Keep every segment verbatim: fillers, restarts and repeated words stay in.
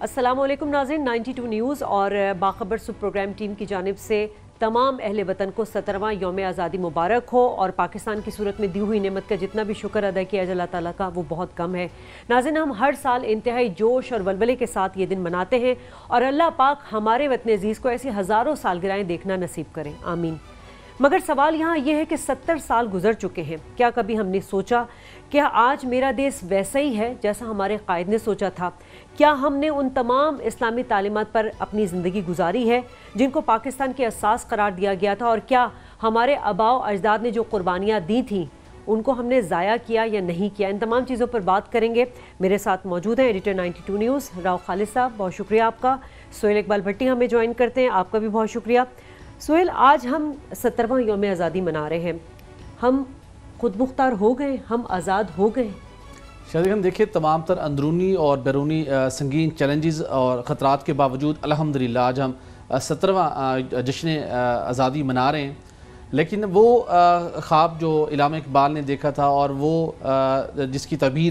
السلام علیکم ناظرین، نائنٹی ٹو نیوز اور باخبر صبح پروگرام ٹیم کی جانب سے تمام اہل وطن کو سترواں یوم آزادی مبارک ہو، اور پاکستان کی صورت میں دی ہوئی نعمت کا جتنا بھی شکر ادا کیا جائے اللہ تعالیٰ کا وہ بہت کم ہے۔ ناظرین، ہم ہر سال انتہائی جوش اور ولولے کے ساتھ یہ دن مناتے ہیں، اور اللہ پاک ہمارے وطن عزیز کو ایسی ہزاروں سالگرہیں دیکھنا نصیب کریں، آمین۔ مگر سوال یہاں یہ ہے کہ ستر سال گزر چکے ہیں، کیا کبھی ہم نے سوچا کہ آج میرا دیس ویسا ہی ہے جیسا ہمارے قائد نے سوچا تھا؟ کیا ہم نے ان تمام اسلامی تعلیمات پر اپنی زندگی گزاری ہے جن کو پاکستان کے اساس قرار دیا گیا تھا؟ اور کیا ہمارے آباء و اجداد نے جو قربانیاں دی تھیں ان کو ہم نے ضائع کیا یا نہیں کیا؟ ان تمام چیزوں پر بات کریں گے۔ میرے ساتھ موجود ہیں editor ninety two news Rao Khalid صاحب، بہت شکریہ آپ کا۔ سہیل اقبال بھٹی ہمیں جوائن کرتے ہیں، آپ کا بھی بہت شکریہ۔ سہیل، آج ہم سترواں یوم آزادی منا رہے ہیں، ہم خود مختار ہو گئے، ہم آزاد ہو گئے؟ شاید دیکھیں، تمام تر اندرونی اور بیرونی سنگین چیلنجز اور خطرات کے باوجود الحمدللہ آج ہم سترواں جشن آزادی منا رہے ہیں۔ لیکن وہ خواب جو علامہ اقبال نے دیکھا تھا اور وہ جس کی تعبیر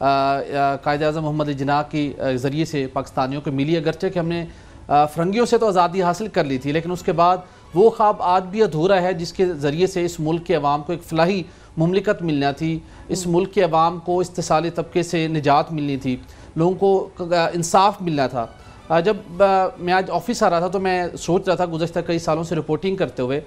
قائد اعظم محمد علی جناح کے ذریعے سے پاکستانیوں کو ملی، اگرچہ کہ ہم نے فرنگیوں سے تو آزادی حاصل کر لی تھی، لیکن اس کے بعد وہ خواب آج بھی ادھورا ہے جس کے ذریعے سے اس ملک کے عوام کو ایک فلاحی مملکت ملنا تھی، اس ملک کے عوام کو استثالی طبقے سے نجات ملنی تھی، لوگوں کو انصاف ملنا تھا۔ جب میں آج آفس آ رہا تھا تو میں سوچ رہا تھا گزشتہ کئی سالوں سے رپورٹنگ کرتے ہوئے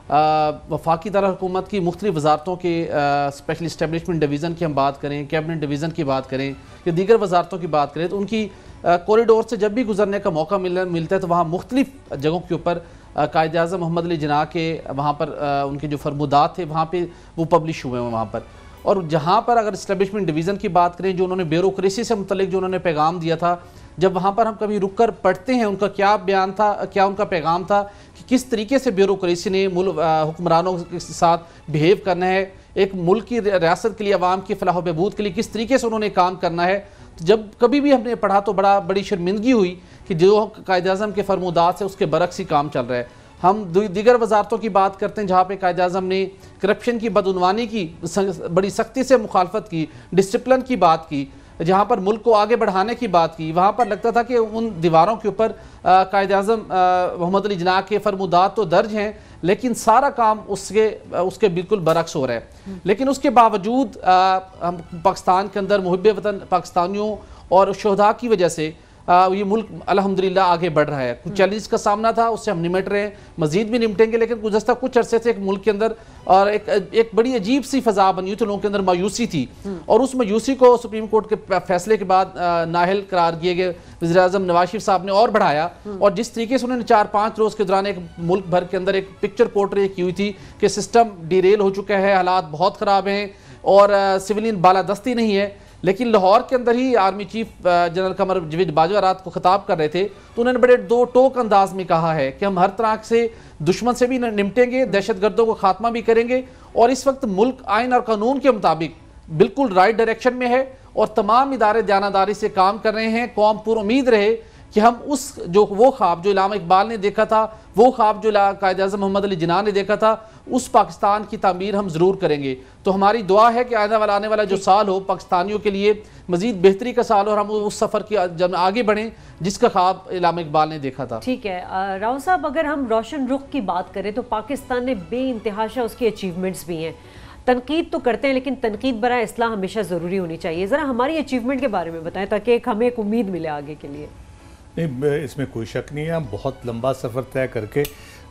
وفاقی دارالحکومت کی مختلف وزارتوں کے اسپیشل اسٹیبلشمنٹ ڈویژن کی ہم بات کریں، کیبنٹ ڈویژن کی بات کریں یا دیگر وزارتوں کی بات کریں، تو ان کی کوریڈور سے جب بھی گزرنے کا موقع ملتا ہے تو وہاں مختلف جگہوں کے اوپر قائد اعظم محمد علی جناح کے وہاں پر ان کے جو فرمودات تھے وہاں پہ وہ پبلش ہوئے ہیں وہاں پر۔ اور جہاں پر اگر اسٹیبلشمنٹ ڈویژن کی بات کریں، جو انہوں نے بیوروکریسی سے متعلق جو انہوں نے پیغام دیا تھا، جب وہاں پر ہم کبھی رک کر پڑھتے ہیں ان کا کیا بیان تھا، کیا ان کا پیغام تھا کہ کس طریقے سے بیوروکریسی نے ملک حکمرانوں کے ساتھ بہیو کرنا ہے، ایک ملک کی ریاست کے لیے، عوام کی فلاح و بہبود کے لیے کس طریقے سے انہوں نے کام کرنا ہے، جب کبھی بھی ہم نے پڑھا تو بڑا بڑی شرمندگی ہوئی کہ جو قائد اعظم کے فرمودات سے اس کے برعکس ہی کام چل رہا ہے۔ ہم دیگر وزارتوں کی بات کرتے ہیں جہاں پہ قائد اعظم نے کرپشن کی، بدعنوانی کی بڑی سختی سے مخالفت کی، ڈسپلن کی بات کی، جہاں پر ملک کو آگے بڑھانے کی بات کی، وہاں پر لگتا تھا کہ ان دیواروں کے اوپر قائد اعظم محمد علی جناح کے فرمودات تو درج ہیں لیکن سارا کام اس کے اس کے بالکل برعکس ہو رہا ہے۔ لیکن اس کے باوجود ہم پاکستان کے اندر محب وطن پاکستانیوں اور شہداء کی وجہ سے یہ ملک الحمدللہ آگے بڑھ رہا ہے۔ کچھ چیلنج کا سامنا تھا، اس سے ہم نمٹ رہے ہیں، مزید بھی نمٹیں گے، لیکن گزشتہ کچھ عرصے سے ایک ملک کے اندر اور ایک ایک بڑی عجیب سی فضا بنی ہوئی تھی، لوگوں کے اندر مایوسی تھی، اور اس مایوسی کو سپریم کورٹ کے فیصلے کے بعد نااہل قرار کیے گئے وزیر اعظم نواز شریف صاحب نے اور بڑھایا، اور جس طریقے سے انہوں نے چار پانچ روز کے دوران ایک ملک بھر کے اندر ایک پکچر پورٹری کی ہوئی تھی کہ سسٹم ڈیریل ہو چکا ہے، حالات بہت خراب ہیں اور سویلین بالادستی نہیں ہے۔ لیکن لاہور کے اندر ہی army chief general Qamar Javed Bajwa رات کو خطاب کر رہے تھے تو انہوں نے بڑے دو ٹوک انداز میں کہا ہے کہ ہم ہر طرح سے دشمن سے بھی نمٹیں گے، دہشت گردوں کو خاتمہ بھی کریں گے، اور اس وقت ملک آئین اور قانون کے مطابق بالکل رائٹ ڈائریکشن میں ہے اور تمام ادارے دیانتداری سے کام کر رہے ہیں۔ قوم پر امید رہے کہ ہم اس جو وہ خواب جو علامہ اقبال نے دیکھا تھا، وہ خواب جو قائد اعظم محمد علی جناح نے دیکھا تھا، اس پاکستان کی تعمیر ہم ضرور کریں گے۔ تو ہماری دعا ہے کہ آئندہ والا آنے والا جو سال ہو پاکستانیوں کے لیے مزید بہتری کا سال ہو، اور ہم اس سفر کی جب آگے بڑھیں جس کا خواب علامہ اقبال نے دیکھا تھا۔ ٹھیک ہے راؤ صاحب، اگر ہم روشن رخ کی بات کریں تو پاکستان نے بے انتہاشا اس کی اچیومنٹس بھی ہیں، تنقید تو کرتے ہیں لیکن تنقید برائے اصلاح ہمیشہ ضروری ہونی چاہیے۔ ذرا ہماری اچیومنٹ کے بارے میں بتائیں تاکہ ایک ہمیں ایک امید ملے آگے کے لیے۔ نہیں، اس میں کوئی شک نہیں ہے، ہم بہت لمبا سفر طے کر کے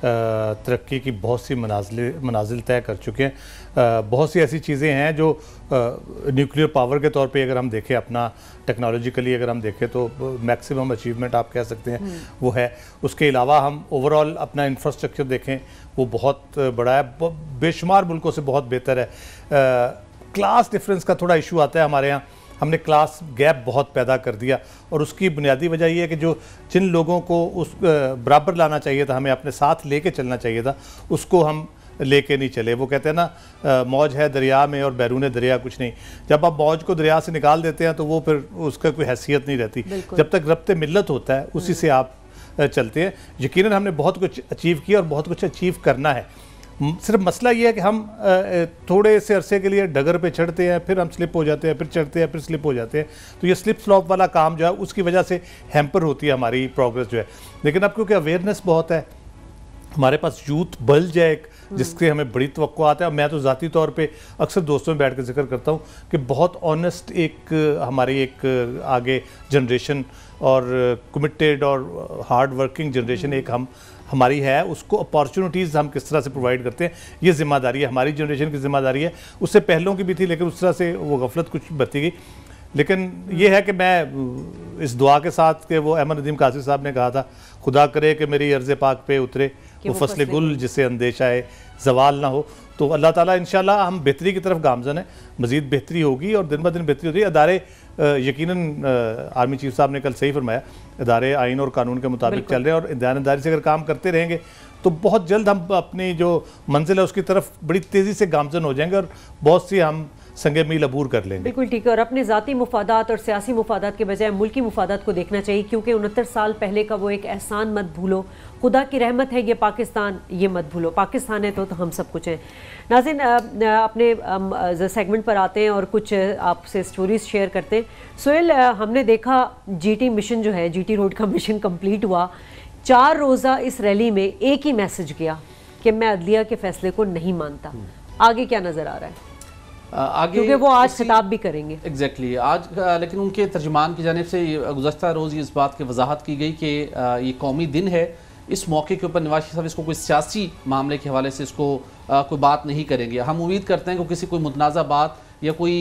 ترقی کی بہت سی منازل منازل طے کر چکے ہیں۔ بہت سی ایسی چیزیں ہیں جو نیوکلیئر پاور کے طور پہ اگر ہم دیکھیں، اپنا ٹیکنالوجیکلی اگر ہم دیکھیں تو میکسیمم اچیومنٹ آپ کہہ سکتے ہیں وہ ہے۔ اس کے علاوہ ہم اوورآل اپنا انفراسٹرکچر دیکھیں وہ بہت بڑا ہے، بے شمار ملکوں سے بہت بہتر ہے۔ کلاس ڈفرنس کا تھوڑا ایشو آتا ہے ہمارے ہاں، ہم نے کلاس گیپ بہت پیدا کر دیا، اور اس کی بنیادی وجہ یہ ہے کہ جو جن لوگوں کو اس برابر لانا چاہیے تھا، ہمیں اپنے ساتھ لے کے چلنا چاہیے تھا، اس کو ہم لے کے نہیں چلے۔ وہ کہتے ہیں نا موج ہے دریا میں اور بیرون دریا کچھ نہیں۔ جب آپ موج کو دریا سے نکال دیتے ہیں تو وہ پھر اس کا کوئی حیثیت نہیں رہتی۔ جب تک ربط ملت ہوتا ہے اسی سے آپ چلتے ہیں۔ یقیناً ہم نے بہت کچھ اچیو کیا اور بہت کچھ اچیو کرنا ہے۔ صرف مسئلہ یہ ہے کہ ہم تھوڑے سے عرصے کے لیے ڈگر پہ چڑھتے ہیں، پھر ہم سلپ ہو جاتے ہیں، پھر چڑھتے ہیں، پھر سلپ ہو جاتے ہیں. تو یہ سلپ سلاپ والا کام جو ہے اس کی وجہ سے ہیمپر ہوتی ہے ہماری پروگرس جو ہے. لیکن اب کیونکہ اویئرنیس بہت ہے، ہمارے پاس یوتھ بلج ہے ایک جس کے ہمیں بڑی توقعات ہے. اور میں تو ذاتی طور پہ اکثر دوستوں میں بیٹھ کے ذکر کرتا ہوں کہ بہت آنیسٹ ایک ہماری ایک آگے جنریشن اور کمیٹیڈ اور ہارڈ ورکنگ جنریشن ایک ہم ہماری ہے. اس کو اپارچونیٹیز ہم کس طرح سے پرووائڈ کرتے ہیں، یہ ذمہ داری ہے ہماری جنریشن کی ذمہ داری ہے. اس سے پہلوں کی بھی تھی لیکن اس طرح سے وہ غفلت کچھ برتی گئی. لیکن یہ ہے کہ میں اس دعا کے ساتھ کہ وہ احمد ندیم قاصد صاحب نے کہا تھا، خدا کرے کہ میری عرض پاک پہ اترے وہ فصل گل جسے اندیشہ ہے زوال نہ ہو. تو اللہ تعالیٰ انشاءاللہ ہم بہتری کی طرف گامزن ہیں، مزید بہتری ہوگی اور دن بہ دن بہتری ہوتی ہے. ادارے یقیناً آرمی چیف صاحب نے کل صحیح فرمایا، ادارے آئین اور قانون کے مطابق چل رہے ہیں اور دیانتداری سے اگر کام کرتے رہیں گے تو بہت جلد ہم اپنی جو منزل ہے اس کی طرف بڑی تیزی سے گامزن ہو جائیں گے اور بہت سی ہم سنگ میل عبور کر لیں گے. بالکل ٹھیک ہے. اور اپنے ذاتی مفادات اور سیاسی مفادات کے بجائے ملکی مفادات کو دیکھنا چاہیے، کیونکہ انہتر سال پہلے کا وہ ایک احسان مت بھولو، خدا کی رحمت ہے یہ پاکستان، یہ مت بھولو. پاکستان ہے تو ہم سب کچھ ہیں. ناظرین اپنے سیگمنٹ پر آتے ہیں اور کچھ آپ سے سٹوریز شیئر کرتے ہیں. سہیل، ہم نے دیکھا جی ٹی مشن جو ہے، جی ٹی روڈ کا مشن کمپلیٹ ہوا. چار روزہ اس ریلی میں ایک ہی میسج گیا کہ میں عدلیہ کے فیصلے کو نہیں مانتا. آگے کیا نظر آ رہا ہے؟ آگے کیونکہ وہ آج خطاب بھی کریں گے. ایگزیکٹلی آج، لیکن ان کے ترجمان کی جانب سے گزشتہ روز اس بات کی وضاحت کی گئی کہ یہ قومی دن ہے. اس موقع کے اوپر نواز شریف صاحب اس کو کوئی سیاسی معاملے کے حوالے سے اس کو کوئی بات نہیں کریں گے. ہم امید کرتے ہیں کہ کسی کوئی متنازع بات یا کوئی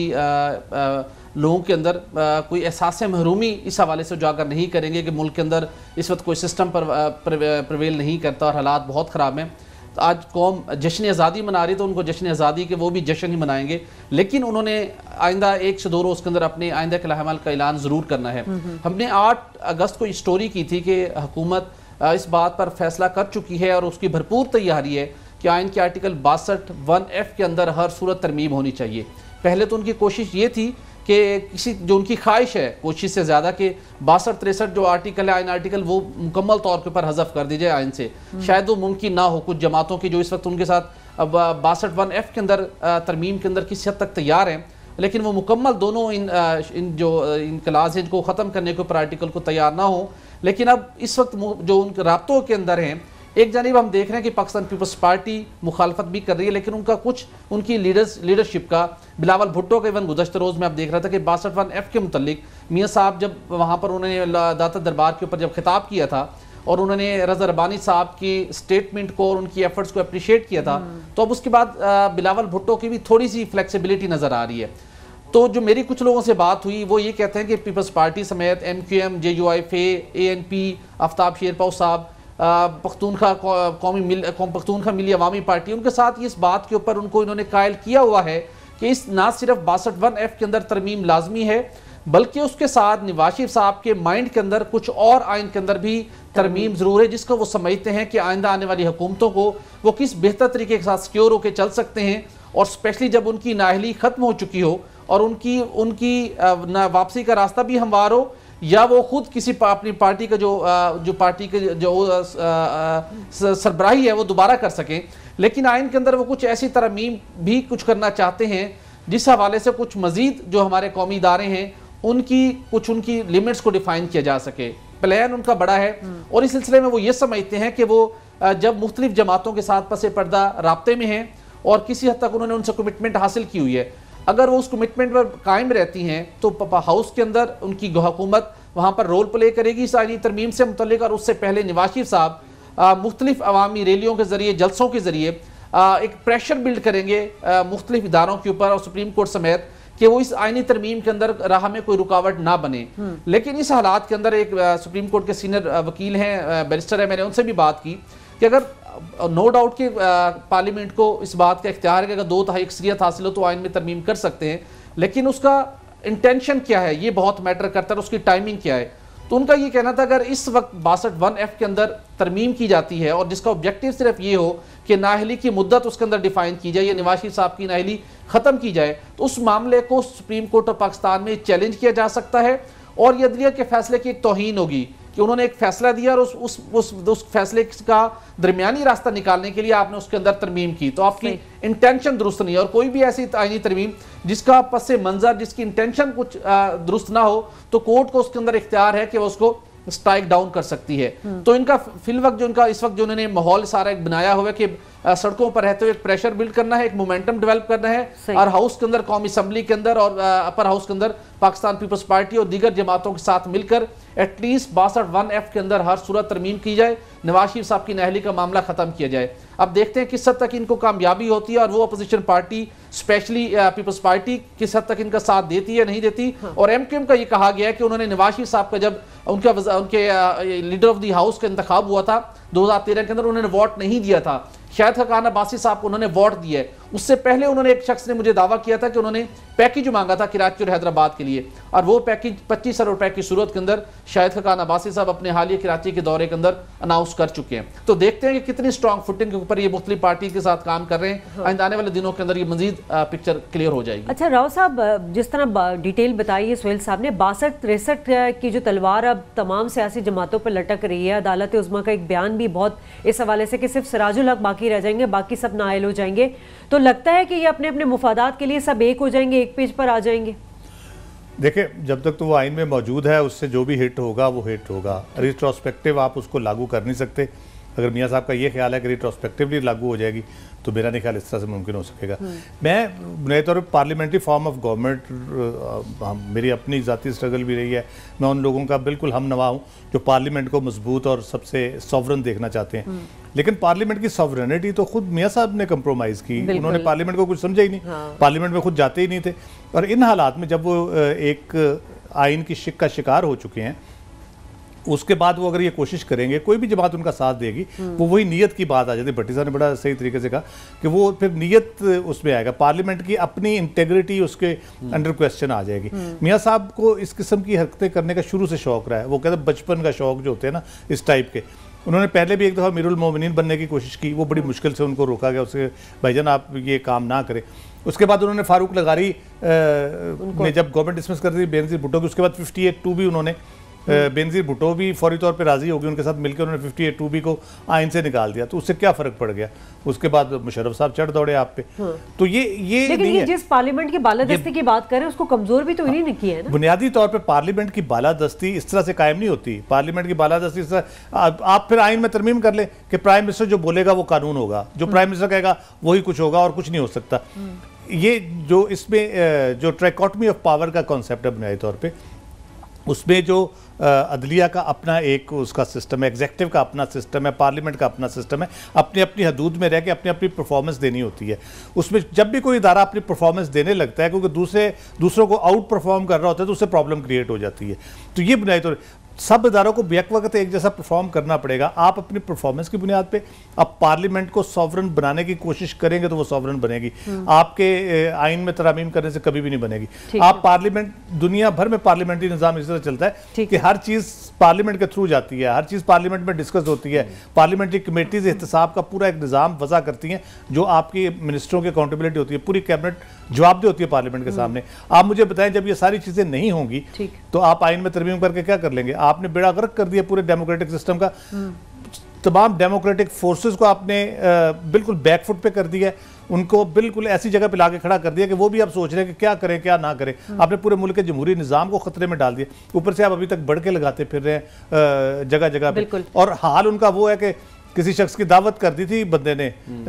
لوگوں کے اندر کوئی احساس محرومی اس حوالے سے اجاگر نہیں کریں گے کہ ملک کے اندر اس وقت کوئی سسٹم پر پرویل نہیں کرتا اور حالات بہت خراب ہیں. آج قوم جشن آزادی منا رہی تو ان کو جشن آزادی کے وہ بھی جشن ہی منائیں گے، لیکن انہوں نے آئندہ ایک سے دو روز کے اندر اپنے آئندہ کے عمل کا اعلان ضرور کرنا ہے. ہم نے آٹھ اگست کو یہ سٹوری کی تھی کہ حکومت اس بات پر فیصلہ کر چکی ہے اور اس کی بھرپور تیاری ہے کہ آئین کے آرٹیکل باسٹھ ون ایف کے اندر ہر صورت ترمیم ہونی چاہیے. پہلے تو ان کی کوشش یہ تھی کہ کسی جو ان کی خواہش ہے کوشش سے زیادہ کہ باسٹھ تریسٹھ جو آرٹیکل ہے آئین آرٹیکل وہ مکمل طور کے اوپر حذف کر دی جائے آئین سے. شاید وہ ممکن نہ ہو. کچھ جماعتوں کی جو اس وقت ان کے ساتھ باسٹھ ون ایف کے اندر ترمیم کے اندر کسی حد تک تیار ہیں، لیکن وہ مکمل دونوں ان ان جو انقلاز ہیں ان کو ختم کرنے کے اوپر آرٹیکل کو تیار نہ ہو. لیکن اب اس وقت جو ان کے رابطوں کے اندر ہیں، ایک جانب ہم دیکھ رہے ہیں کہ پاکستان پیپلز پارٹی مخالفت بھی کر رہی ہے، لیکن ان کا کچھ ان کی لیڈرز لیڈرشپ کا، بلاول بھٹو کا ایون گزشتہ روز میں اب دیکھ رہا تھا کہ باسٹھ ون ایف کے متعلق میاں صاحب جب وہاں پر انہوں نے داتا دربار کے اوپر جب خطاب کیا تھا اور انہوں نے رضا ربانی صاحب کی سٹیٹمنٹ کو اور ان کی ایفرٹس کو اپریشیٹ کیا تھا، تو اب اس کے بعد بلاول بھٹو کی بھی تھوڑی سی فلیکسیبلٹی نظر آ رہی ہے. تو جو میری کچھ لوگوں سے بات ہوئی وہ یہ کہتے ہیں کہ پیپلز پارٹی سمیت M Q M, J U I F A, A N P, Aftab Sherpao صاحب، پختونخوا قومی مل پختونخوا ملی عوامی پارٹی، ان کے ساتھ اس بات کے اوپر ان کو انہوں نے قائل کیا ہوا ہے کہ اس نہ صرف باسٹھ ون ایف کے اندر ترمیم لازمی ہے بلکہ اس کے ساتھ نواز شریف صاحب کے مائنڈ کے اندر کچھ اور آئین کے اندر بھی ترمیم ضرور ہے، جس کو وہ سمجھتے ہیں کہ آئندہ آنے والی حکومتوں کو وہ کس بہتر طریقے کے ساتھ سیکیور ہو کے چل سکتے ہیں، اور اسپیشلی جب ان کی نااہلی ختم ہو چکی ہو اور ان کی ان کی واپسی کا راستہ بھی ہموار ہو، یا وہ خود کسی اپنی پارٹی کا جو جو پارٹی کے جو سربراہی ہے وہ دوبارہ کر سکیں. لیکن آئین کے اندر وہ کچھ ایسی ترمیم بھی کچھ کرنا چاہتے ہیں جس حوالے سے کچھ مزید جو ہمارے قومی ادارے ہیں ان کی کچھ ان کی لیمٹس کو ڈیفائن کیا جا سکے. پلان ان کا بڑا ہے اور اس سلسلے میں وہ یہ سمجھتے ہیں کہ وہ جب مختلف جماعتوں کے ساتھ پس پردہ رابطے میں ہیں اور کسی حد تک انہوں نے ان سے کمٹمنٹ حاصل کی ہوئی ہے، اگر وہ اس کمٹمنٹ پر قائم رہتی ہیں تو ہاؤس کے اندر ان کی حکومت وہاں پر رول پلے کرے گی اس آئینی ترمیم سے متعلق. اور اس سے پہلے نواز شریف صاحب مختلف عوامی ریلیوں کے ذریعے، جلسوں کے ذریعے ایک پریشر بلڈ کریں گے مختلف اداروں کے اوپر اور سپریم کورٹ سمیت کہ وہ اس آئینی ترمیم کے اندر راہ میں کوئی رکاوٹ نہ بنے. لیکن اس حالات کے اندر ایک سپریم کورٹ کے سینئر وکیل ہیں، بیرسٹر ہے، میں نے ان سے بھی بات کی کہ اگر نو ڈاؤٹ کہ پارلیمنٹ کو اس بات کا اختیار ہے کہ اگر دو تہائی اکثریت حاصل ہو تو آئین میں ترمیم کر سکتے ہیں، لیکن اس کا انٹینشن کیا ہے یہ بہت میٹر کرتا ہے، اس کی ٹائمنگ کیا ہے. تو ان کا یہ کہنا تھا اگر اس وقت باسٹھ ون ایف کے اندر ترمیم کی جاتی ہے اور جس کا آبجیکٹیو صرف یہ ہو کہ نااہلی کی مدت اس کے اندر ڈیفائن کی جائے یا نواز شریف صاحب کی نااہلی ختم کی جائے، تو اس معاملے کو سپریم کورٹ اور پاکستان میں چیلنج کیا جا سکتا ہے اور یہ عدلیہ کے فیصلے کی ایک توہین ہوگی کہ انہوں نے ایک فیصلہ دیا اور اس اس اس, اس فیصلے کا درمیانی راستہ نکالنے کے لیے آپ نے اس کے اندر ترمیم کی, تو آپ کی انٹینشن درست نہیں ہے. اور کوئی بھی ایسی آئینی ترمیم جس کا پس منظر, جس کی انٹینشن کچھ درست نہ ہو, تو کورٹ کو اس کے اندر اختیار ہے کہ وہ اس کو سٹرائک ڈاؤن کر سکتی ہے. تو ان کا فی الوقت جو ان کا اس وقت جو انہوں نے ماحول سارا ایک بنایا ہوا ہے کہ سڑکوں پر رہتے ہوئے ایک پریشر بلڈ کرنا ہے, ایک مومنٹم ڈیولپ کرنا ہے, اور ہاؤس کے اندر, قومی اسمبلی کے اندر اور اپر ہاؤس کے اندر پاکستان پیپلز پارٹی اور دیگر جماعتوں کے ساتھ مل کر ایٹ لیسٹ باسٹھ ون ایف کے اندر ہر صورت ترمیم کی جائے, نواز شریف صاحب کی نااہلی کا معاملہ ختم کیا جائے. اب دیکھتے ہیں کس حد تک ان کو کامیابی ہوتی ہے اور وہ opposition party specially peoples party کس حد تک ان کا ساتھ دیتی ہے نہیں دیتی. اور ایم کیو ایم کا یہ کہا گیا ہے کہ انہوں نے نواز شریف صاحب کا جب ان کا ان کے لیڈر آف دی ہاؤس کا انتخاب ہوا تھا دو ہزار تیرہ کے اندر, انہوں نے ووٹ نہیں دیا تھا. شاہد خاقان عباسی صاحب کو انہوں نے ووٹ دیا ہے. اس سے پہلے انہوں نے, ایک شخص نے مجھے دعویٰ کیا تھا کہ انہوں نے پیکیج مانگا تھا کراچی اور حیدرآباد کے لیے, اور وہ پیکیج پچیس ارب روپے کی صورت کے اندر شاہد خاقان عباسی صاحب اپنے حالیہ کراچی کے دورے کے اندر اناؤنس کر چکے ہیں. تو دیکھتے ہیں کہ کتنی اسٹرانگ فوٹنگ کے اوپر یہ مختلف پارٹی کے ساتھ کام کر رہے ہیں. آئندہ آنے والے دنوں کے اندر یہ مزید پکچر کلیئر ہو جائے گی. اچھا راؤ صاحب, جس طرح ڈیٹیل بتائی ہے سہیل صاحب نے, باسٹھ تریسٹھ کی جو تلوار اب تمام سیاسی جماعتوں پر لٹک رہی ہے, عدالت عظمیٰ کا ایک بیان بھی بہت اس حوالے سے کہ صرف سراج الحق باقی رہ جائیں گے, باقی سب نائل ہو جائیں گے, تو لگتا ہے کہ یہ اپنے اپنے مفادات کے لیے سب ایک ہو جائیں گے, ایک پیج پر آ جائیں گے؟ دیکھیں, جب تک تو وہ آئین میں موجود ہے اس سے جو بھی ہٹ ہوگا وہ ہٹ ہوگا. ریٹروسپیکٹیو آپ اس کو لاگو کر نہیں سکتے. اگر میاں صاحب کا یہ خیال ہے کہ ریٹروسپیکٹیولی لاگو ہو جائے گی تو میرا نہیں خیال اس طرح سے ممکن ہو سکے گا. میں بنیادی طور پر پارلیمنٹری فارم آف گورنمنٹ, میری اپنی ذاتی اسٹرگل بھی رہی ہے, میں ان لوگوں کا بالکل ہم نوا ہوں جو پارلیمنٹ کو مضبوط اور سب سے سوورن دیکھنا چاہتے ہیں. لیکن پارلیمنٹ کی سوورنٹی تو خود میاں صاحب نے کمپرومائز کی, انہوں نے پارلیمنٹ کو کچھ سمجھا ہی نہیں, پارلیمنٹ میں خود جاتے ہی نہیں تھے. اور ان حالات میں جب وہ ایک آئین کی شک کا شکار ہو چکے ہیں, اس کے بعد وہ اگر یہ کوشش کریں گے, کوئی بھی جماعت ان کا ساتھ دے گی, وہ وہی نیت کی بات آ جاتی ہے. بھٹی صاحب نے بڑا صحیح طریقے سے کہا کہ وہ پھر نیت اس میں آئے گا, پارلیمنٹ کی اپنی انٹیگریٹی اس کے انڈر کویسچن آ جائے گی. میاں صاحب کو اس قسم کی حرکتیں کرنے کا شروع سے شوق رہا ہے. وہ کہتے ہیں بچپن کا شوق جو ہوتے ہیں نا اس ٹائپ کے. انہوں نے پہلے بھی ایک دفعہ امیر المومنین بننے کی کوشش کی, وہ بڑی مشکل سے ان کو روکا گیا, اس کے بھائی جان آپ یہ کام نہ کریں. اس کے بعد انہوں نے فاروق لغاری نے جب گورنمنٹ ڈسمس کر دی بینظیر بھٹو کی, اس کے بعد ففٹی ایٹ ٹو بھی انہوں نے, بینظیر بھٹو بھی فوری طور پہ راضی ہو گئی ان کے ساتھ مل کے, انہوں نے ففٹی ایٹ ٹو بی کو آئین سے نکال دیا. تو اس سے کیا فرق پڑ گیا؟ اس کے بعد مشرف صاحب چڑھ دوڑے آپ پہ. تو یہ یہ لیکن یہ جس پارلیمنٹ کی بالادستی کی بات کریں اس کو کمزور بھی تو انہی نے کیا ہے نا. بنیادی طور پہ پارلیمنٹ کی بالادستی اس طرح سے قائم نہیں ہوتی. پارلیمنٹ کی بالادستی اس طرح, آپ پھر آئین میں ترمیم کر لیں کہ پرائم منسٹر جو بولے گا وہ قانون ہوگا, جو پرائم منسٹر کہے گا وہی کچھ ہوگا اور کچھ نہیں ہو سکتا. یہ جو اس میں جو ٹرائکوٹمی آف پاور کا کانسیپٹ ہے بنیادی طور پہ, اس میں جو عدلیہ کا اپنا ایک اس کا سسٹم ہے, ایگزیکٹو کا اپنا سسٹم ہے, پارلیمنٹ کا اپنا سسٹم ہے, اپنی اپنی حدود میں رہ کے اپنی اپنی پرفارمنس دینی ہوتی ہے. اس میں جب بھی کوئی ادارہ اپنی پرفارمنس دینے لگتا ہے کیونکہ دوسرے دوسروں کو آؤٹ پرفارم کر رہا ہوتا ہے تو اس سے پرابلم کریٹ ہو جاتی ہے. تو یہ بنیادی طور سب اداروں کو بیک وقت ایک جیسا پرفارم کرنا پڑے گا. آپ اپنی پرفارمنس کی بنیاد پہ آپ پارلیمنٹ کو سوورن بنانے کی کوشش کریں گے تو وہ سوورن بنے گی. آپ کے آئین میں ترامیم کرنے سے کبھی بھی نہیں بنے گی. آپ پارلیمنٹ, دنیا بھر میں پارلیمنٹری نظام اس طرح چلتا ہے کہ ہر چیز پارلیمنٹ کے تھرو جاتی ہے, ہر چیز پارلیمنٹ میں ڈسکس ہوتی ہے, پارلیمنٹری کمیٹیز احتساب کا پورا ایک نظام وضع کرتی ہیں جو آپ کی منسٹروں کی اکاؤنٹیبلٹی ہوتی ہے, پوری کیبنٹ جواب دہ ہوتی ہے پارلیمنٹ کے سامنے. آپ مجھے بتائیں جب یہ ساری چیزیں نہیں ہوں گی تو آپ آئین میں ترمیم کر کے کیا کر لیں گے؟ آپ نے بیڑا غرق کر دیا پورے ڈیموکریٹک سسٹم کا. تمام ڈیموکریٹک فورسز کو آپ نے بالکل بیک فٹ پہ کر دیا ہے, ان کو بالکل ایسی جگہ پہ لا کے کھڑا کر دیا کہ وہ بھی آپ سوچ رہے ہیں کہ کیا کریں کیا نہ کریں. آپ نے پورے ملک کے جمہوری نظام کو خطرے میں ڈال دیا. اوپر سے آپ ابھی تک بڑھ کے لگاتے پھر رہے ہیں جگہ جگہ پہ, اور حال ان کا وہ ہے کہ کسی شخص کی دعوت کر دی تھی بندے نے,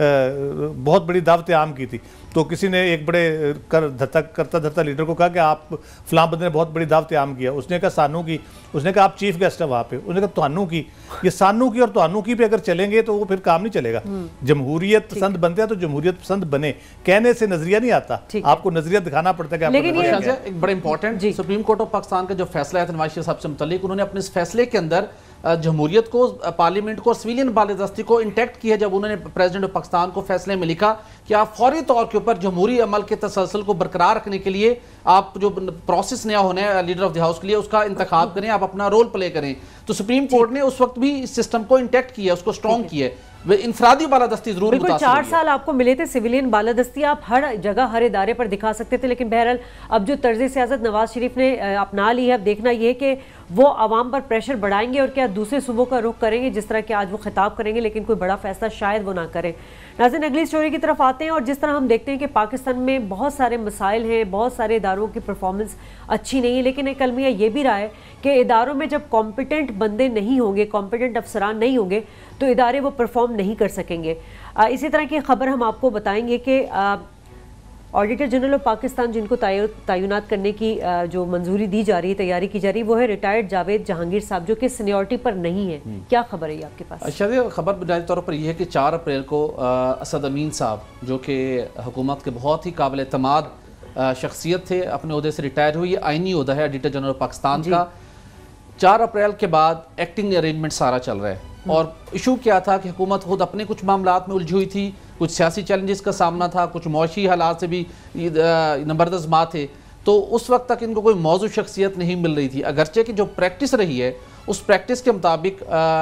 بہت بڑی دعوت عام کی تھی, تو کسی نے ایک بڑے کرتا دھرتا لیڈر کو کہا کہ آپ فلاں بندے نے بہت بڑی دعوت عام کیا. اس نے کہا سانو کی, اس نے کہا آپ چیف گیسٹ ہیں وہاں پہ, اس نے کہا توانو کی. یہ سانو کی اور توانو کی پہ اگر چلیں گے تو وہ پھر کام نہیں چلے گا. جمہوریت پسند بنتے ہیں تو جمہوریت پسند بنے, کہنے سے نظریہ نہیں آتا, آپ کو نظریہ دکھانا پڑتا ہے کہ آپ ایک بڑا important supreme court of Pakistan کا جو فیصلہ ہے نواز شریف صاحب سے متعلق, انہوں نے اپنے اس فیصلے کے اندر جمہوریت کو, پارلیمنٹ کو, سویلین بالادستی کو انٹیکٹ کیا جب انہوں نے پریزیڈنٹ آف پاکستان کو فیصلے میں لکھا کہ آپ فوری طور کے اوپر جمہوری عمل کے تسلسل کو برقرار رکھنے کے لیے آپ جو پروسیس نیا ہونا ہے لیڈر آف دی ہاؤس کے لیے اس کا انتخاب کریں, آپ اپنا رول پلے کریں. تو سپریم کورٹ نے اس وقت بھی اس سسٹم کو انٹیکٹ کیا, اس کو سٹرونگ کیا. انفرادی بالادستی ضرور بالکل چار سال آپ کو ملے تھے, سویلین بالادستی آپ ہر جگہ ہر ادارے پر دکھا سکتے تھے, لیکن بہرحال اب جو طرز سیاست نواز شریف نے اپنا لی ہے, اب دیکھنا یہ کہ وہ عوام پر پریشر بڑھائیں گے اور کیا دوسرے صوبوں کا رخ کریں گے جس طرح کہ آج وہ خطاب کریں گے، لیکن کوئی بڑا فیصلہ شاید وہ نہ کریں۔ ناظرین اگلی سٹوری کی طرف آتے ہیں، اور جس طرح ہم دیکھتے ہیں کہ پاکستان میں بہت سارے مسائل ہیں، بہت سارے اداروں کی پرفارمنس اچھی نہیں ہے، لیکن ایک المیہ یہ بھی رہا ہے کہ اداروں میں جب کمپیٹنٹ بندے نہیں ہوں گے، کمپیٹنٹ افسران نہیں ہوں گے تو ادارے وہ پرفارم نہیں کر سکیں گے۔ اسی طرح کی خبر ہم آپ کو بتائیں گے کہ آڈیٹر جنرل آف پاکستان جن کو تعینات کرنے کی جو منظوری دی جا رہی ہے، تیاری کی جا رہی ہے، وہ ہے ریٹائرڈ جاوید جہانگیر صاحب، جو کہ سینیورٹی پر نہیں ہے۔ کیا خبر ہے آپ کے پاس؟ شاید خبر بنیادی طور پر یہ ہے کہ چار اپریل کو اسد امین صاحب جو کہ حکومت کے بہت ہی قابل اعتماد شخصیت تھے، اپنے عہدے سے ریٹائر ہوئی۔ یہ آئینی عہدہ ہے آڈیٹر جنرل آف پاکستان کا۔ چار اپریل کے بعد ایکٹنگ ارینجمنٹ سارا چل رہا ہے، اور ایشو کیا تھا کہ حکومت خود اپنے کچھ معاملات میں الجھی ہوئی تھی، کچھ سیاسی چیلنجز کا سامنا تھا، کچھ معاشی حالات سے بھی نبردازمات تھے، تو اس وقت تک ان کو کوئی موضوع شخصیت نہیں مل رہی تھی، اگرچہ کہ جو پریکٹس رہی ہے اس پریکٹس کے مطابق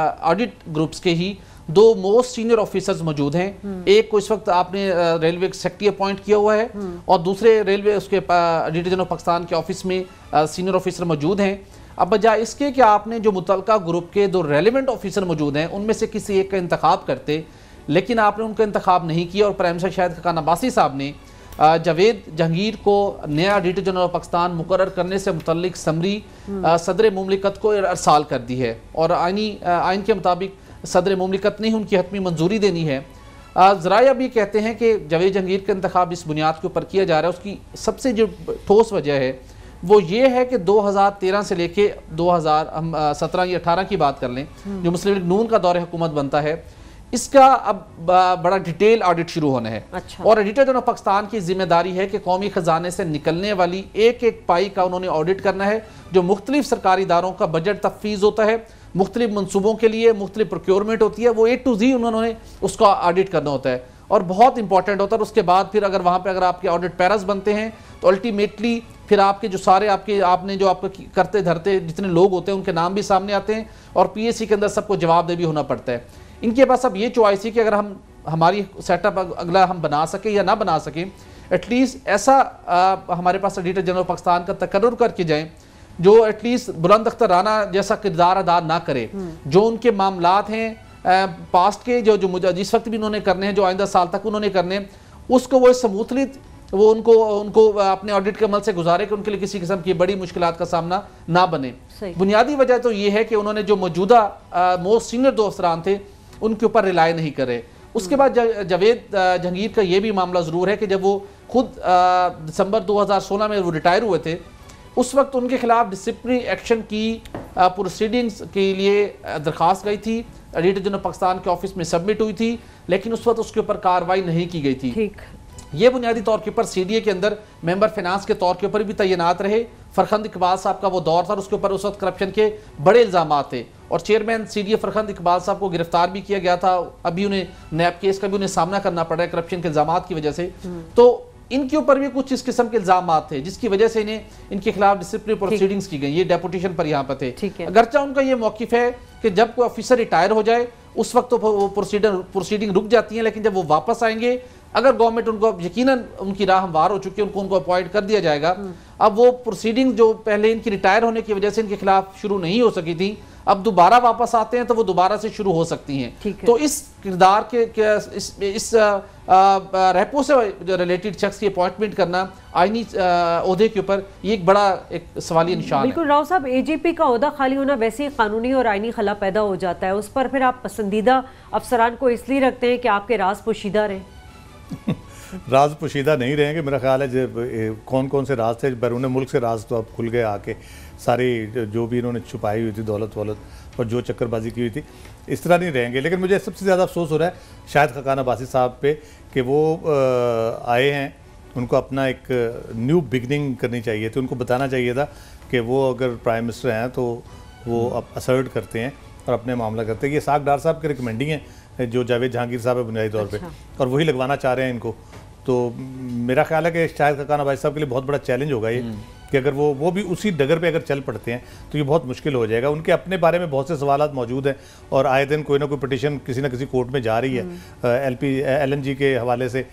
آڈٹ گروپس کے ہی دو موسٹ سینئر آفیسرز موجود ہیں۔ ایک کو اس وقت آپ نے ریلوے سیکٹری اپوائنٹ کیا ہوا ہے، اور دوسرے ریلوے اس کے آڈیٹر جنرل پاکستان کے آفس میں سینئر آفیسر موجود ہیں۔ اب بجائے اس کے کہ آپ نے جو متعلقہ گروپ کے دو ریلیونٹ آفیسر موجود ہیں ان میں سے کسی ایک کا انتخاب کرتے، لیکن آپ نے ان کا انتخاب نہیں کیا، اور پرائم منسٹر شاہد خاقان عباسی صاحب نے جاوید جہانگیر کو نیا آڈیٹر جنرل آف پاکستان مقرر کرنے سے متعلق سمری صدر مملکت کو ارسال کر دی ہے، اور آئینی آئین کے مطابق صدر مملکت نے ان کی حتمی منظوری دینی ہے۔ ذرائع بھی کہتے ہیں کہ جاوید جہانگیر کا انتخاب اس بنیاد کے اوپر کیا جا رہا ہے، اس کی سب سے جو ٹھوس وجہ ہے وہ یہ ہے کہ دو ہزار تیرہ سے لے کے دو ہزار ہم سترہ یا اٹھارہ کی بات کر لیں، جو مسلم لیگ نون کا دور حکومت بنتا ہے، اس کا اب بڑا ڈیٹیل آڈٹ شروع ہونا ہے۔ اور ایڈیٹر جنرل پاکستان کی ذمہ داری ہے کہ قومی خزانے سے نکلنے والی ایک ایک پائی کا انہوں نے آڈٹ کرنا ہے، جو مختلف سرکاری اداروں کا بجٹ تفویض ہوتا ہے، مختلف منصوبوں کے لیے مختلف پروکیورمنٹ ہوتی ہے، وہ اے ٹو زی انہوں نے اس کا آڈٹ کرنا ہوتا ہے، اور بہت امپورٹنٹ ہوتا ہے۔ اور اس کے بعد پھر اگر وہاں پہ اگر آپ کے آڈٹ پیرس بنتے ہیں تو الٹیمیٹلی پھر آپ کے جو سارے آپ کے آپ نے جو آپ کرتے دھرتے جتنے لوگ ہوتے ہیں ان کے نام بھی سامنے آتے ہیں، اور پی ایس سی کے اندر سب کو جواب دہ بھی ہونا پڑتا ہے۔ ان کے پاس اب یہ چوائس ہے کہ اگر ہم ہماری سیٹ اپ اگلا ہم بنا سکیں یا نہ بنا سکیں، ایٹ لیسٹ ایسا ہمارے پاس ایڈیٹر جنرل پاکستان کا تقرر کر کے جائیں جو ایٹ لیسٹ بلند اخترانہ جیسا کردار ادا نہ کرے، جو ان کے معاملات ہیں پاسٹ کے جو جو جس وقت بھی انہوں نے کرنے ہیں، جو آئندہ سال تک انہوں نے کرنے ہیں، اس کو وہ سموتھلی وہ ان کو ان کو اپنے آڈٹ کے عمل سے گزارے کہ ان کے لیے کسی قسم کی بڑی مشکلات کا سامنا نہ بنے۔ بنیادی وجہ تو یہ ہے کہ انہوں نے جو موجودہ موسٹ سینئر دو افسران تھے ان کے اوپر ریلائی نہیں کرے۔ اس کے بعد جاوید جہانگیر کا یہ بھی معاملہ ضرور ہے کہ جب وہ خود دسمبر دو ہزار سولہ میں وہ ریٹائر ہوئے تھے، اس وقت ان کے خلاف ڈسپلنری ایکشن کی پروسیڈنگز کے لیے درخواست گئی تھی، ایڈیٹر جنرل پاکستان کے آفس میں سبمٹ ہوئی تھی، لیکن اس وقت اس کے اوپر کارروائی نہیں کی گئی تھی۔ یہ بنیادی طور کے اوپر سی ڈی اے کے اندر ممبر فینانس کے طور کے اوپر بھی تعینات رہے۔ فرخند اقبال صاحب کا وہ دور تھا، اس کے اوپر اس وقت کرپشن کے بڑے الزامات تھے، اور chairman C D A Farkhand Iqbal صاحب کو گرفتار بھی کیا گیا تھا، ابھی انہیں نیب کیس کا بھی انہیں سامنا کرنا پڑا ہے کرپشن کے الزامات کی وجہ سے۔ تو ان کے اوپر بھی کچھ اس قسم کے الزامات تھے جس کی وجہ سے انہیں ان کے خلاف ڈسپلنری پروسیڈنگز کی گئی، یہ ڈیپوٹیشن پر یہاں پر تھے۔ اگرچہ ان کا یہ موقف ہے کہ جب کوئی آفیسر ریٹائر ہو جائے اس وقت تو وہ پروسیڈنگ رک جاتی ہیں، لیکن جب وہ واپس آئیں گے، اگر گورنمنٹ ان کو یقیناً ان کی راہ ہموار ہو چکی ہے، ان کو ان کو اپوائنٹ کر دیا جائے گا، اب وہ پروسیڈنگ جو پہلے ان کی ریٹائر ہونے کی وجہ سے ان کے خلاف شروع نہیں ہو سکی تھی، اب دوبارہ واپس آتے ہیں تو وہ دوبارہ سے شروع ہو سکتی ہیں۔ تو اس کردار کے اس ریپو سے ریلیٹڈ شخص کی اپوائنٹمنٹ کرنا آئینی عہدے کے اوپر یہ ایک بڑا ایک سوالی نشان ہے۔ بالکل راؤ صاحب، اے جی پی کا عہدہ خالی ہونا ویسے ہی قانونی اور آئینی خلا پیدا ہو جاتا ہے، اس پر پھر آپ پسندیدہ افسران کو اس لیے رکھتے ہیں کہ آپ کے راز پوشیدہ رہیں؟ راز پوشیدہ نہیں رہیں گے، میرا خیال ہے جب کون کون سے راز تھے بیرون ملک سے راز تو اب کھل گئے آ کے، ساری جو بھی انہوں نے چھپائی ہوئی تھی دولت وولت اور جو چکر بازی کی ہوئی تھی، اس طرح نہیں رہیں گے۔ لیکن مجھے سب سے زیادہ افسوس ہو رہا ہے شاہد خاقان عباسی صاحب پہ کہ وہ آئے ہیں، ان کو اپنا ایک نیو بگننگ کرنی چاہیے تھی، ان کو بتانا چاہیے تھا کہ وہ اگر پرائم منسٹر ہیں تو وہ اب اسرٹ کرتے ہیں اور اپنے معاملہ کرتے ہیں۔ یہ ساکھ ڈار صاحب کی ریکمینڈنگ ہے جو جاوید جہانگیر صاحب ہے بنیادی طور پہ، اور وہی لگوانا چاہ رہے ہیں ان کو۔ تو میرا خیال ہے کہ شاہد خاقان عباسی صاحب کے لیے بہت بڑا چیلنج ہوگا یہ کہ اگر وہ وہ بھی اسی ڈگر پہ اگر چل پڑتے ہیں تو یہ بہت مشکل ہو جائے گا۔ ان کے اپنے بارے میں بہت سے سوالات موجود ہیں، اور آئے دن کوئی نہ کوئی پٹیشن کسی نہ کسی کورٹ میں جا رہی ہے L P L N G کے حوالے سے،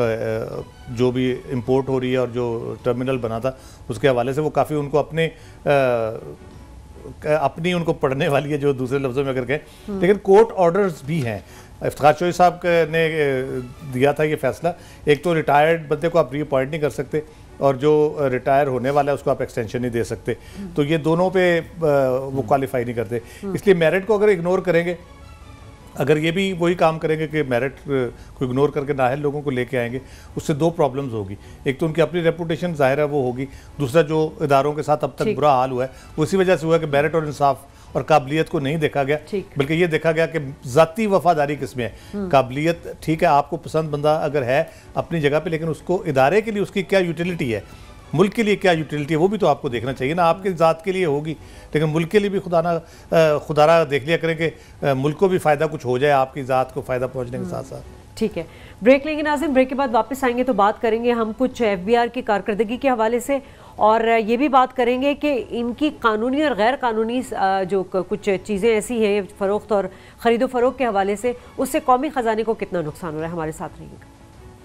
جو بھی امپورٹ ہو رہی ہے اور جو ٹرمینل بنا تھا اس کے حوالے سے، وہ کافی ان کو اپنے اپنی ان کو پڑھنے والی ہے جو دوسرے لفظوں میں اگر کہیں، لیکن کورٹ آرڈرز بھی ہیں. افتخار چوہدری صاحب نے دیا تھا یہ فیصلہ، ایک تو ریٹائرڈ بندے کو آپ ری اپوائنٹ نہیں کر سکتے، اور جو ریٹائر ہونے والا ہے اس کو آپ ایکسٹینشن نہیں دے سکتے، تو یہ دونوں پہ وہ کوالیفائی نہیں کرتے. اس لیے میرٹ کو اگر اگنور کریں گے، اگر یہ بھی وہی کام کریں گے کہ میرٹ کو اگنور کر کے نااہل لوگوں کو لے کے آئیں گے، اس سے دو پرابلمز ہوگی. ایک تو ان کی اپنی ریپوٹیشن ظاہر ہے وہ ہوگی، دوسرا جو اداروں کے ساتھ اب تک برا حال ہوا ہے وہ اسی وجہ سے ہوا کہ میرٹ اور انصاف اور قابلیت کو نہیں دیکھا گیا، بلکہ یہ دیکھا گیا کہ ذاتی وفاداری کس میں ہے. قابلیت ٹھیک ہے، آپ کو پسند بندہ اگر ہے اپنی جگہ پہ، لیکن اس کو ادارے کے لیے اس کی کیا یوٹیلیٹی ہے، ملک کے لیے کیا یوٹیلیٹی ہے، وہ بھی تو آپ کو دیکھنا چاہیے نا. آپ کے ذات کے لیے ہوگی لیکن ملک کے لیے بھی خدا نہ خدا را دیکھ لیا کریں کہ ملک کو بھی فائدہ کچھ ہو جائے آپ کی ذات کو فائدہ پہنچنے کے ساتھ ساتھ. ٹھیک ہے، بریک لیں گے ناظرین. بریک کے بعد واپس آئیں گے تو بات کریں گے ہم کچھ ایف بی آر کی کارکردگی کے حوالے سے، اور یہ بھی بات کریں گے کہ ان کی قانونی اور غیر قانونی جو کچھ چیزیں ایسی ہیں فروخت اور خرید و فروخت کے حوالے سے، اس سے قومی خزانے کو کتنا نقصان ہو رہا ہے. ہمارے ساتھ رہیے گا.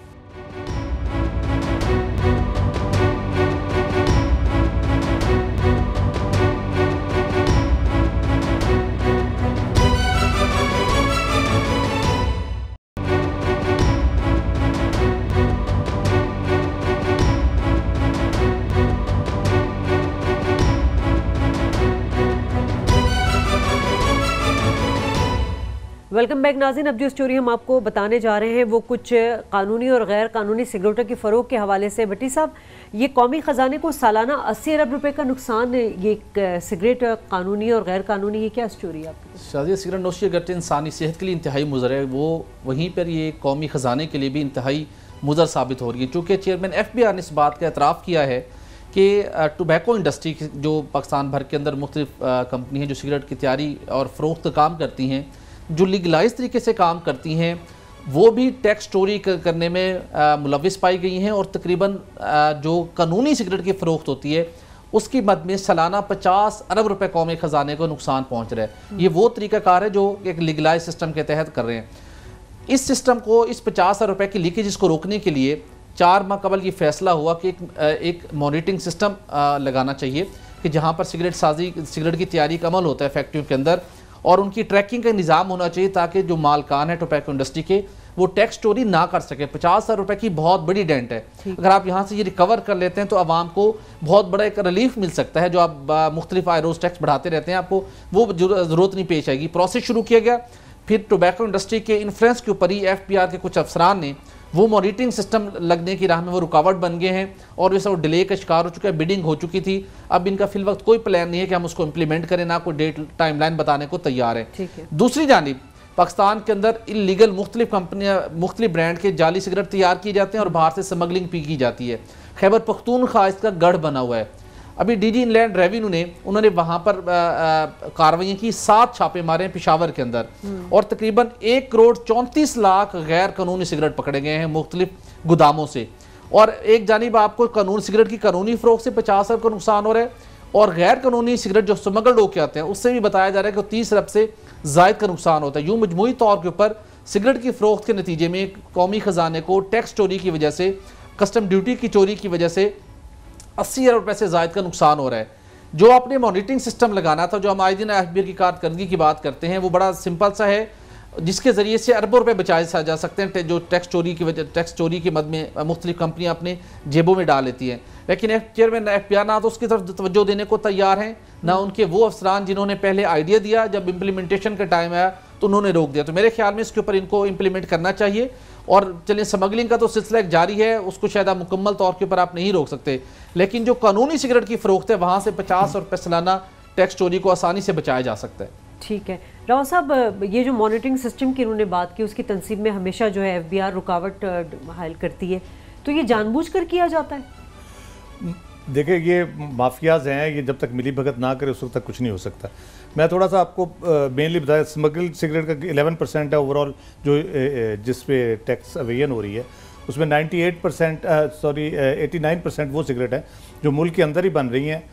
ویلکم بیک ناظرین. اب جو اسٹوری ہم آپ کو بتانے جا رہے ہیں وہ کچھ قانونی اور غیر قانونی سگریٹوں کی فروخت کے حوالے سے. بٹی صاحب، یہ قومی خزانے کو سالانہ اسی ارب روپے کا نقصان، یہ سگریٹ قانونی اور غیر قانونی، یہ کیا اسٹوری ہے آپ کی؟ شازیہ، سگریٹ نوشی اگرچہ انسانی صحت کے لیے انتہائی مضر ہے، وہ وہیں پر یہ قومی خزانے کے لیے بھی انتہائی مضر ثابت ہو رہی ہے. چونکہ چیئرمین ایف بی آر نے اس بات کا اعتراف کیا ہے کہ ٹوبیکو انڈسٹری جو پاکستان بھر کے اندر مختلف کمپنی ہیں جو سگریٹ کی تیاری اور فروخت کا کام کرتی ہیں، جو لیگلائز طریقے سے کام کرتی ہیں، وہ بھی ٹیکس چوری کرنے میں ملوث پائی گئی ہیں، اور تقریباً جو قانونی سگریٹ کی فروخت ہوتی ہے اس کی مد میں سالانہ پچاس ارب روپے قومی خزانے کو نقصان پہنچ رہا ہے. یہ وہ طریقہ کار ہے جو ایک لیگلائز سسٹم کے تحت کر رہے ہیں. اس سسٹم کو، اس پچاس ارب روپے کی لیکیجز کو روکنے کے لیے چار ماہ قبل یہ فیصلہ ہوا کہ ایک ایک مانیٹرنگ سسٹم لگانا چاہیے کہ جہاں پر سگریٹ سازی سگریٹ کی تیاری کا عمل ہوتا ہے فیکٹریوں کے اندر، اور ان کی ٹریکنگ کا نظام ہونا چاہیے تاکہ جو مالکان ہے ٹوبیکو انڈسٹری کے وہ ٹیکس چوری نہ کر سکے. پچاس ہزار روپے کی بہت بڑی ڈینٹ ہے. اگر آپ یہاں سے یہ ریکور کر لیتے ہیں تو عوام کو بہت بڑا ایک ریلیف مل سکتا ہے. جو آپ مختلف آئے روز ٹیکس بڑھاتے رہتے ہیں، آپ کو وہ ضرورت نہیں پیش آئے گی. پروسیس شروع کیا گیا. پھر ٹوبیکو انڈسٹری کے انفلوئنس کے اوپر ہی ایف پی آر کے کچھ افسران نے وہ مانیٹرنگ سسٹم لگنے کی راہ میں وہ رکاوٹ بن گئے ہیں، اور ویسے وہ ڈیلے کا شکار ہو چکا ہے. بیڈنگ ہو چکی تھی. اب ان کا فی الوقت کوئی پلان نہیں ہے کہ ہم اس کو امپلیمنٹ کریں، نہ کوئی ڈیٹ ٹائم لائن بتانے کو تیار ہے. دوسری جانب پاکستان کے اندر انلیگل مختلف کمپنیاں، مختلف برانڈ کے جعلی سگریٹ تیار کی جاتے ہیں اور باہر سے سمگلنگ بھی کی جاتی ہے. خیبر پختونخوا اس کا گڑھ بنا ہوا ہے. ابھی ڈی جی انلینڈ ریونیو نے انہوں نے وہاں پر کارروائیاں کی، سات چھاپے مارے ہیں پشاور کے اندر، اور تقریباً ایک کروڑ چونتیس لاکھ غیر قانونی سگریٹ پکڑے گئے ہیں مختلف گوداموں سے. اور ایک جانب آپ کو قانون سگریٹ کی قانونی فروخت سے پچاس ارب کا نقصان ہو رہا ہے، اور غیر قانونی سگریٹ جو سمگلڈ ہو کے آتے ہیں اس سے بھی بتایا جا رہا ہے کہ تیس ارب سے زائد کا نقصان ہوتا ہے. یوں مجموعی طور کے اوپر سگریٹ کی فروخت کے نتیجے میں قومی خزانے کو ٹیکس چوری کی وجہ سے، کسٹم ڈیوٹی کی چوری کی وجہ سے اسی ارب روپے سے زائد کا نقصان ہو رہا ہے. جو آپ نے مانیٹرنگ سسٹم لگانا تھا، جو ہم آئے دن ایف بی آر کی کارکردگی کی بات کرتے ہیں، وہ بڑا سمپل سا ہے جس کے ذریعے سے اربوں روپے بچائے جا سکتے ہیں جو ٹیکس چوری کی وجہ ٹیکس چوری کی مد میں مختلف کمپنیاں اپنے جیبوں میں ڈال لیتی ہیں. لیکن چیئرمین ایف پی آر نہ تو اس کی طرف توجہ دینے کو تیار ہیں، نہ ان کے وہ افسران جنہوں نے پہلے آئیڈیا دیا، جب امپلیمنٹیشن کا ٹائم آیا تو انہوں نے روک دیا. تو میرے خیال میں اس کے اوپر ان کو امپلیمنٹ کرنا چاہیے. اور چلیں، سمگلنگ کا تو سلسلہ ایک جاری ہے، اس کو شاید آپ مکمل طور کے اوپر آپ نہیں روک سکتے، لیکن جو قانونی سگریٹ کی فروخت ہے وہاں سے پچاس روپے سالانہ ٹیکس چوری کو آسانی سے بچایا جا سکتا ہے. ٹھیک ہے راؤ صاحب، یہ جو مانیٹرنگ سسٹم کی انہوں نے بات کی، اس کی تنصیب میں ہمیشہ جو ہے ایف بی آر رکاوٹ حائل کرتی ہے، تو یہ جان بوجھ کر کیا جاتا ہے؟ دیکھیں، یہ مافیاز ہیں، یہ جب تک ملی بھگت نہ کرے اس وقت تک کچھ نہیں ہو سکتا. میں تھوڑا سا آپ کو مینلی بتایا، اسمگل سگریٹ کا الیون پرسینٹ ہے اوور آل جو جس پہ ٹیکس اویژن ہو رہی ہے، اس میں ninety eight percent sorry eighty nine percent وہ سگریٹ ہیں جو ملک کے اندر ہی بن رہی ہیں،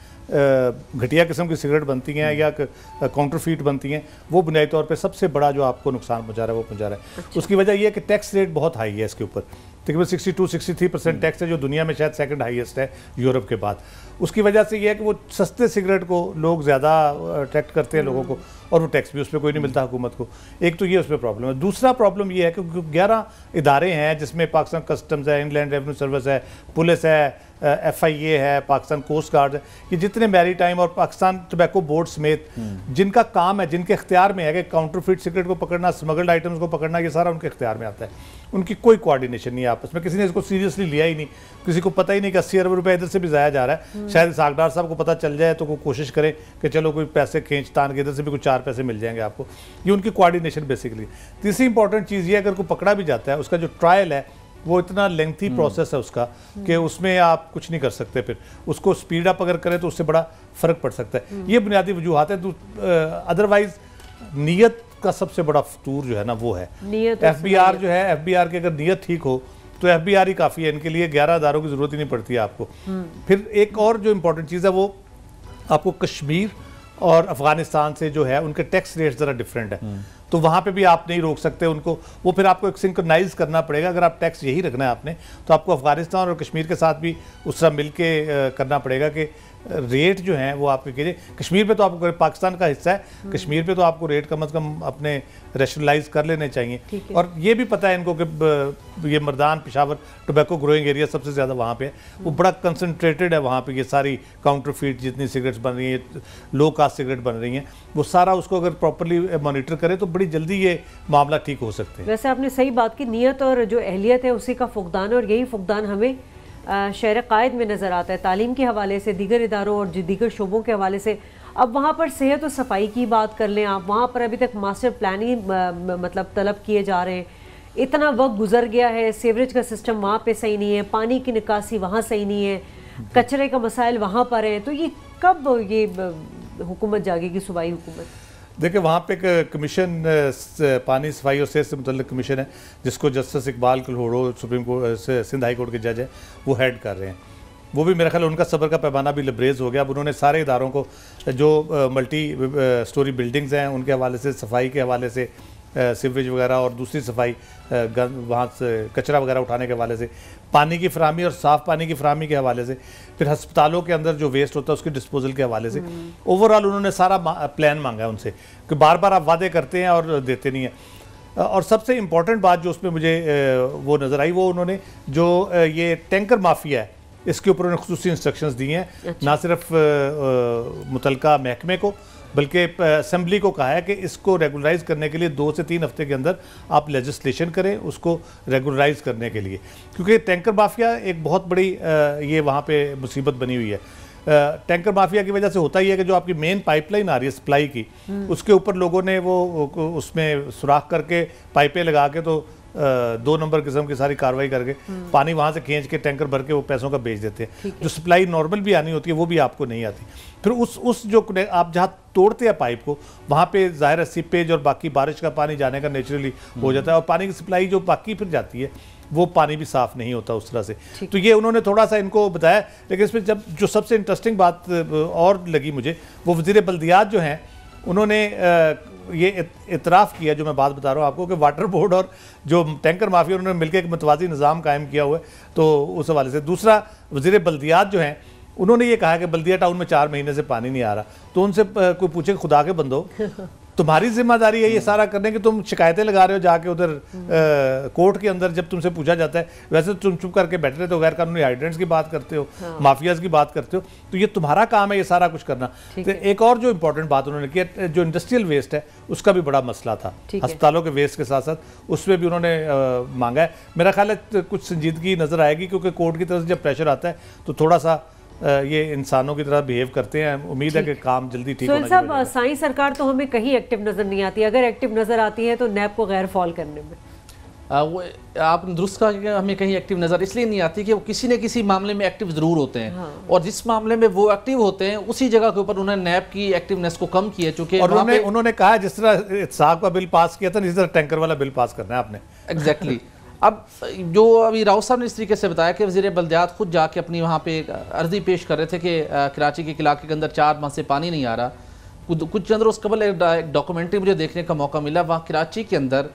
گھٹیا قسم کی سگریٹ بنتی ہیں یا کاؤنٹر فیٹ بنتی ہیں. وہ بنیادی طور پہ سب سے بڑا جو آپ کو نقصان پہنچا رہا ہے وہ پہنچا رہا ہے. اس کی وجہ یہ ہے کہ ٹیکس ریٹ بہت ہائی ہے اس کے اوپر. تقریباً sixty two sixty three percent tax ہے جو دنیا میں شاید سیکنڈ ہائیسٹ ہے یورپ کے بعد. اس کی وجہ سے یہ ہے کہ وہ سستے سگریٹ کو لوگ زیادہ اٹریکٹ کرتے ہیں لوگوں کو, اور وہ ٹیکس بھی اس پہ کوئی نہیں ملتا حکومت کو. ایک تو یہ اس پہ پرابلم ہے. دوسرا پرابلم یہ ہے کہ گیارہ ادارے ہیں جس میں پاکستان کسٹمز ہے, انگلینڈ ریونیو سروس ہے, پولیس ہے, ایف آئی اے ہے, پاکستان کوسٹ گارڈ ہے, یہ جتنے میری ٹائم اور پاکستان ٹوبیکو بورڈ سمیت جن کا کام ہے, جن کے اختیار میں ہے کہ کاؤنٹر فیٹ سگریٹ کو پکڑنا, اسمگلڈ آئٹمز کو پکڑنا, یہ سارا ان کے اختیار میں آتا ہے. ان کی کوئی کوارڈینیشن نہیں ہے آپس میں, کسی نے اس کو سیریسلی لیا ہی نہیں, کسی کو پتہ ہی نہیں کہ اسی ارب روپے ادھر سے بھی ضائع جا رہا ہے. شاید ساکھدار صاحب کو پتہ چل جائے تو کوئی کوشش کرے کہ چلو کوئی پیسے کھینچ تان کے ادھر سے بھی کوئی چار پیسے مل جائیں گے آپ کو. یہ ان کی کوارڈینیشن بیسکلی. تیسری امپورٹنٹ چیز یہ ہے اگر کوئی پکڑا بھی جاتا ہے, اس کا جو ٹرائل ہے وہ اتنا لینتھی پروسیس ہے اس کا کہ اس میں آپ کچھ نہیں کر سکتے. پھر اس کو سپیڈ اپ اگر کریں تو اس سے بڑا فرق پڑ سکتا ہے. یہ بنیادی وجوہات ہیں. ادروائز نیت کا سب سے بڑا فطور جو ہے نا وہ ہے. ایف بی آر جو ہے, ایف بی آر کی اگر نیت ٹھیک ہو تو ایف بی آر ہی کافی ہے ان کے لیے, گیارہ اداروں کی ضرورت ہی نہیں پڑتی ہے آپ کو. پھر ایک اور جو امپورٹنٹ چیز ہے وہ آپ کو کشمیر اور افغانستان سے جو ہے ان کے ٹیکس ریٹ ذرا ڈفرینٹ ہے, تو وہاں پہ بھی آپ نہیں روک سکتے ان کو. وہ پھر آپ کو ایک سنکرنائز کرنا پڑے گا. اگر آپ ٹیکس یہی رکھنا ہے آپ نے تو آپ کو افغانستان اور کشمیر کے ساتھ بھی اس طرح مل کے کرنا پڑے گا کہ ریٹ جو ہیں وہ آپ کے کیجئے. کشمیر پہ تو آپ کو, پاکستان کا حصہ ہے, کشمیر پہ تو آپ کو ریٹ کم از کم اپنے ریشنلائز کر لینے چاہیے. اور یہ بھی پتہ ہے ان کو کہ یہ Mardan Peshawar tobacco growing area سب سے زیادہ وہاں پہ ہے, وہ بڑا کنسنٹریٹڈ ہے وہاں پہ. یہ ساری کاؤنٹر فیٹ جتنی سگریٹس بن رہی ہیں, لو کاسٹ سگریٹ بن رہی ہیں, وہ سارا اس کو اگر پراپرلی مانیٹر کرے تو بڑی جلدی یہ معاملہ ٹھیک ہو سکتے ہیں. ویسے آپ نے صحیح بات کی, نیت اور جو اہلیت ہے اسی کا فقدان ہے, اور یہی فقدان ہمیں شہر قائد میں نظر آتا ہے, تعلیم کے حوالے سے, دیگر اداروں اور دیگر شعبوں کے حوالے سے. اب وہاں پر صحت و صفائی کی بات کر لیں آپ, وہاں پر ابھی تک ماسٹر پلان ہی مطلب طلب کیے جا رہے ہیں. اتنا وقت گزر گیا ہے, سیوریج کا سسٹم وہاں پہ صحیح نہیں ہے, پانی کی نکاسی وہاں صحیح نہیں ہے, کچرے کا مسائل وہاں پر ہیں. تو یہ کب یہ حکومت جاگے گی, صوبائی حکومت؟ دیکھیں وہاں پہ ایک کمیشن پانی صفائی اور صحت سے متعلق کمیشن ہے جس کو justice Iqbal Kalhoro supreme court Sindh high court کے جج ہیں وہ ہیڈ کر رہے ہیں. وہ بھی میرا خیال ان کا صبر کا پیمانہ بھی لبریز ہو گیا. اب انہوں نے سارے اداروں کو جو ملٹی سٹوری بلڈنگز ہیں ان کے حوالے سے, صفائی کے حوالے سے, سیوریج وغیرہ اور دوسری صفائی وہاں سے کچرا وغیرہ اٹھانے کے حوالے سے, پانی کی فراہمی اور صاف پانی کی فراہمی کے حوالے سے, پھر ہسپتالوں کے اندر جو ویسٹ ہوتا ہے اس کی ڈسپوزل کے حوالے سے, اوور آل انہوں نے سارا پلان مانگا ہے ان سے کہ بار بار آپ وعدے کرتے ہیں اور دیتے نہیں ہیں. اور سب سے امپورٹنٹ بات جو اس میں مجھے وہ نظر آئی وہ انہوں نے جو یہ ٹینکر مافیا ہے اس کے اوپر انہوں نے خصوصی انسٹرکشنز دی ہیں, نہ صرف متعلقہ محکمے کو بلکہ اسمبلی کو کہا ہے کہ اس کو ریگولرائز کرنے کے لیے دو سے تین ہفتے کے اندر آپ لیجسلیشن کریں اس کو ریگولرائز کرنے کے لیے, کیونکہ ٹینکر مافیا ایک بہت بڑی یہ وہاں پہ مصیبت بنی ہوئی ہے. ٹینکر مافیا کی وجہ سے ہوتا ہی ہے کہ جو آپ کی مین پائپ لائن آ رہی ہے سپلائی کی, اس کے اوپر لوگوں نے وہ اس میں سوراخ کر کے پائپیں لگا کے تو دو نمبر قسم کی ساری کاروائی کر کے پانی وہاں سے کھینچ کے ٹینکر بھر کے وہ پیسوں کا بیچ دیتے ہیں. جو سپلائی نارمل بھی آنی ہوتی ہے وہ بھی آپ کو نہیں آتی. پھر اس اس جو آپ جہاں توڑتے ہیں پائپ کو وہاں پہ ظاہر ہے سیپیج اور باقی بارش کا پانی جانے کا نیچرلی ہو جاتا ہے, اور پانی کی سپلائی جو باقی پھر جاتی ہے وہ پانی بھی صاف نہیں ہوتا اس طرح سے. تو یہ انہوں نے تھوڑا سا ان کو بتایا. لیکن اس میں جب جو سب سے انٹرسٹنگ بات اور لگی مجھے وہ وزیر بلدیات جو ہیں انہوں نے یہ اعتراف کیا جو میں بات بتا رہا ہوں آپ کو کہ واٹر بورڈ اور جو ٹینکر مافیا انہوں نے مل کے ایک متوازی نظام قائم کیا ہوا ہے. تو اس حوالے سے دوسرا وزیر بلدیات جو ہیں انہوں نے یہ کہا کہ بلدیہ ٹاؤن میں چار مہینے سے پانی نہیں آ رہا. تو ان سے کوئی پوچھے کہ خدا کے بندو تمہاری ذمہ داری ہے یہ سارا کرنے کہ تم شکایتیں لگا رہے ہو جا کے ادھر کورٹ کے اندر, جب تم سے پوچھا جاتا ہے ویسے تم چپ کر کے بیٹھے رہتے ہو, غیر قانونی ہائیڈرنٹس کی بات کرتے ہو, مافیاز کی بات کرتے ہو, تو یہ تمہارا کام ہے یہ سارا کچھ کرنا. تو ایک اور جو امپورٹنٹ بات انہوں نے کیا جو انڈسٹریل ویسٹ ہے اس کا بھی بڑا مسئلہ تھا, ہسپتالوں کے ویسٹ کے ساتھ ساتھ اس میں بھی انہوں نے مانگا ہے. میرا خیال ہے کچھ سنجیدگی نظر آئے گی کیونکہ کورٹ کی طرف سے جب پریشر آتا ہے تو تھوڑا سا یہ انسانوں کی طرح بیہیو کرتے ہیں. امید ہے کہ کام جلدی ٹھیک ہونا چاہیے. صاحب سائیں سرکار تو ہمیں کہیں ایکٹیو نظر نہیں آتی, اگر ایکٹیو نظر آتی ہے تو نیب کو غیر فعال کرنے میں. وہ آپ نے درست کہا کہ ہمیں کہیں ایکٹیو نظر اس لیے نہیں آتی کہ وہ کسی نہ کسی معاملے میں ایکٹیو ضرور ہوتے ہیں, اور جس معاملے میں وہ ایکٹیو ہوتے ہیں اسی جگہ کے اوپر انہوں نے نیب کی ایکٹیونیس کو کم کیا. چونکہ اور انہوں نے انہوں نے کہا جس طرح اتساق کا بل پاس کیا تھا اسی طرح ٹینکر والا بل پاس کرنا ہے آپ نے. ایگزیکٹلی. اب جو ابھی راؤ صاحب نے اس طریقے سے بتایا کہ وزیر بلدیات خود جا کے اپنی وہاں پہ عرضی پیش کر رہے تھے کہ کراچی کے علاقے کے اندر چار ماہ سے پانی نہیں آ رہا. کچھ چند روز قبل ایک ڈاکومنٹری مجھے دیکھنے کا موقع ملا, وہاں کراچی کے اندر